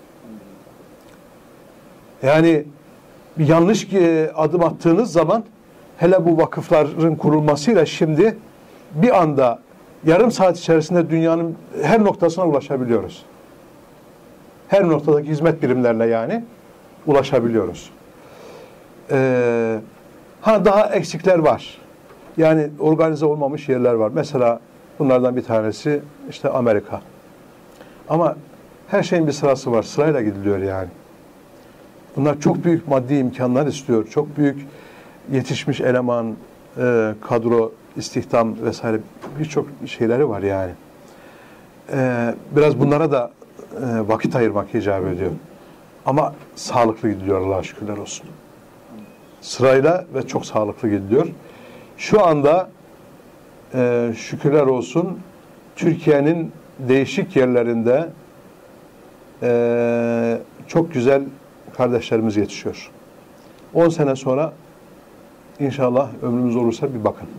Yani bir yanlış adım attığınız zaman, hele bu vakıfların kurulmasıyla şimdi bir anda yarım saat içerisinde dünyanın her noktasına ulaşabiliyoruz. Her noktadaki hizmet birimlerine yani ulaşabiliyoruz. Ee, ha daha eksikler var. Yani organize olmamış yerler var. Mesela bunlardan bir tanesi işte Amerika. Ama her şeyin bir sırası var. Sırayla gidiliyor yani. Bunlar çok büyük maddi imkanlar istiyor. Çok büyük yetişmiş eleman, e, kadro, istihdam vesaire birçok şeyleri var yani. E, biraz bunlara da e, vakit ayırmak icap ediyor. Ama sağlıklı gidiliyor Allah'a şükürler olsun. Sırayla ve çok sağlıklı gidiliyor. Şu anda e, şükürler olsun Türkiye'nin değişik yerlerinde e, çok güzel kardeşlerimiz yetişiyor. on sene sonra inşallah ömrümüz olursa bir bakın.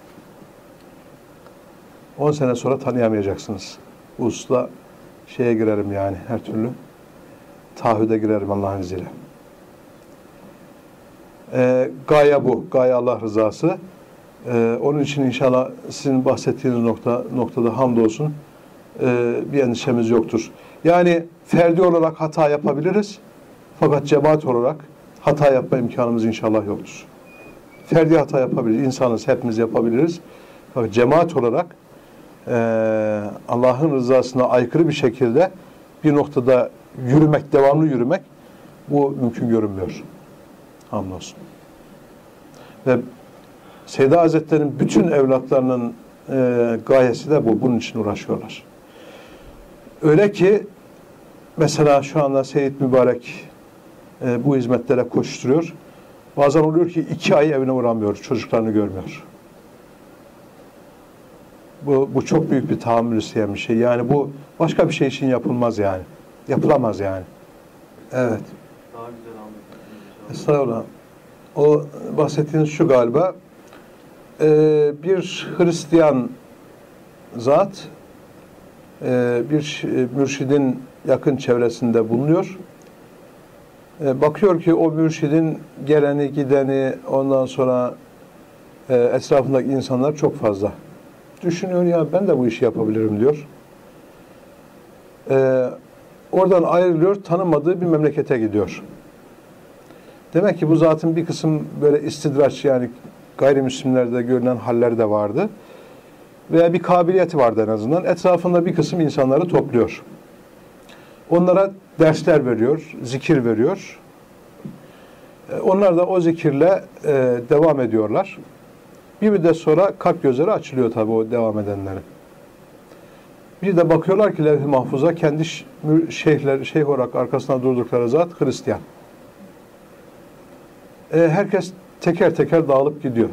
on sene sonra tanıyamayacaksınız. Bu hususla şeye girerim yani her türlü. Taahhüde girerim Allah'ın izniyle. Ee, gaye bu. Gaye Allah rızası. Ee, onun için inşallah sizin bahsettiğiniz nokta noktada hamdolsun e, bir endişemiz yoktur. Yani ferdi olarak hata yapabiliriz. Fakat cemaat olarak hata yapma imkanımız inşallah yoktur. Ferdi hata yapabiliriz. İnsanız, hepimiz yapabiliriz. Fakat cemaat olarak e, Allah'ın rızasına aykırı bir şekilde bir noktada yürümek, devamlı yürümek bu mümkün görünmüyor. Hamdolsun. Ve Seyda Hazretleri'nin bütün evlatlarının e, gayesi de bu. Bunun için uğraşıyorlar. Öyle ki mesela şu anda Seyyid Mübarek e, bu hizmetlere koşturuyor. Bazen oluyor ki iki ay evine uğramıyor. Çocuklarını görmüyor. Bu, bu çok büyük bir tahammül isteyen bir şey. Yani bu başka bir şey için yapılmaz yani. Yapılamaz yani. Evet. Daha güzel anlatıyorsunuz. Estağfurullah. O bahsettiğiniz şu galiba. Ee, bir Hristiyan zat e, bir mürşidin yakın çevresinde bulunuyor. E, bakıyor ki o mürşidin geleni gideni ondan sonra e, etrafındaki insanlar çok fazla. Düşünüyor ya ben de bu işi yapabilirim diyor. E, oradan ayrılıyor, tanımadığı bir memlekete gidiyor. Demek ki bu zatın bir kısım böyle istidraç yani gayrimüslimlerde görülen haller de vardı. Veya bir kabiliyeti vardı en azından. Etrafında bir kısım insanları topluyor. Onlara dersler veriyor, zikir veriyor. Onlar da o zikirle e, devam ediyorlar. Bir müddet sonra kalp gözleri açılıyor tabii o devam edenlerin. Bir de bakıyorlar ki levh-i mahfuza kendi şeyhler, şeyh olarak arkasına durdukları zat Hristiyan. E, herkes teker teker dağılıp gidiyor.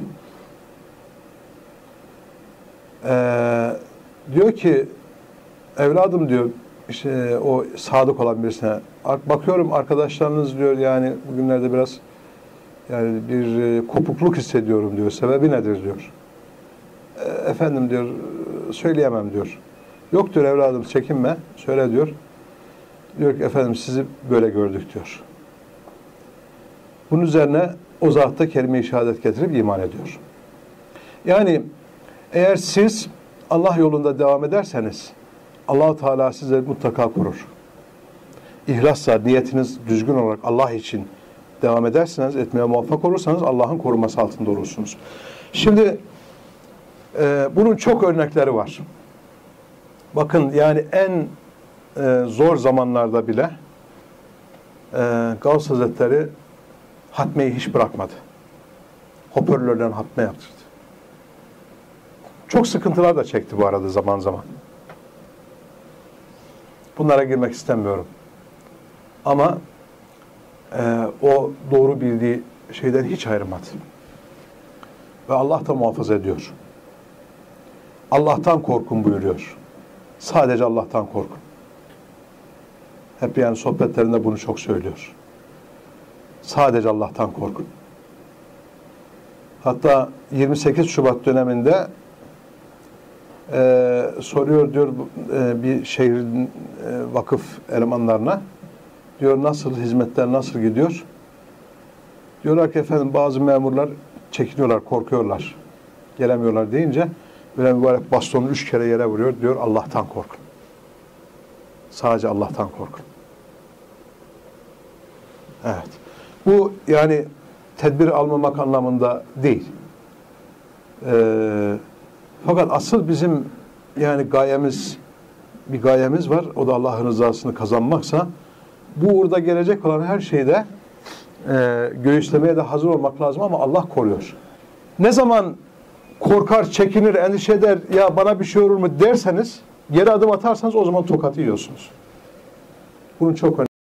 E, diyor ki evladım diyor işte o sadık olan birisine bakıyorum arkadaşlarınız diyor yani bugünlerde biraz yani bir e, kopukluk hissediyorum diyor. Sebebi nedir diyor. E, efendim diyor söyleyemem diyor. Yok diyor evladım çekinme söyle diyor. Diyor ki efendim sizi böyle gördük diyor. Bunun üzerine o zat da kelime-i şehadet getirip iman ediyor. Yani eğer siz Allah yolunda devam ederseniz Allah-u Teala size mutlaka korur. İhlasla niyetiniz düzgün olarak Allah için devam ederseniz, etmeye muvaffak olursanız Allah'ın koruması altında olursunuz. Şimdi e, bunun çok örnekleri var. Bakın yani en e, zor zamanlarda bile e, Gavs Hazretleri hatmeyi hiç bırakmadı. Hoparlörden hatme yaptırdı. Çok sıkıntılar da çekti bu arada zaman zaman. Bunlara girmek istemiyorum. Ama e, o doğru bildiği şeyden hiç ayrılmadı. Ve Allah da muhafaza ediyor. Allah'tan korkun buyuruyor. Sadece Allah'tan korkun. Hep yani sohbetlerinde bunu çok söylüyor. Sadece Allah'tan korkun. Hatta yirmi sekiz Şubat döneminde e, soruyor diyor e, bir şehrin e, vakıf elemanlarına diyor nasıl hizmetler nasıl gidiyor? Diyorlar ki efendim bazı memurlar çekiniyorlar, korkuyorlar. Gelemiyorlar deyince böyle mübarek bastonu üç kere yere vuruyor. Diyor Allah'tan korkun. Sadece Allah'tan korkun. Evet. Bu yani tedbir almamak anlamında değil. Ee, fakat asıl bizim yani gayemiz bir gayemiz var. O da Allah'ın rızasını kazanmaksa bu uğurda gelecek olan her şeyde e, göğüslemeye de hazır olmak lazım ama Allah koruyor. Ne zaman korkar, çekinir, endişe eder ya bana bir şey olur mu derseniz geri adım atarsanız o zaman tokatı yiyorsunuz. Bunun çok önemli.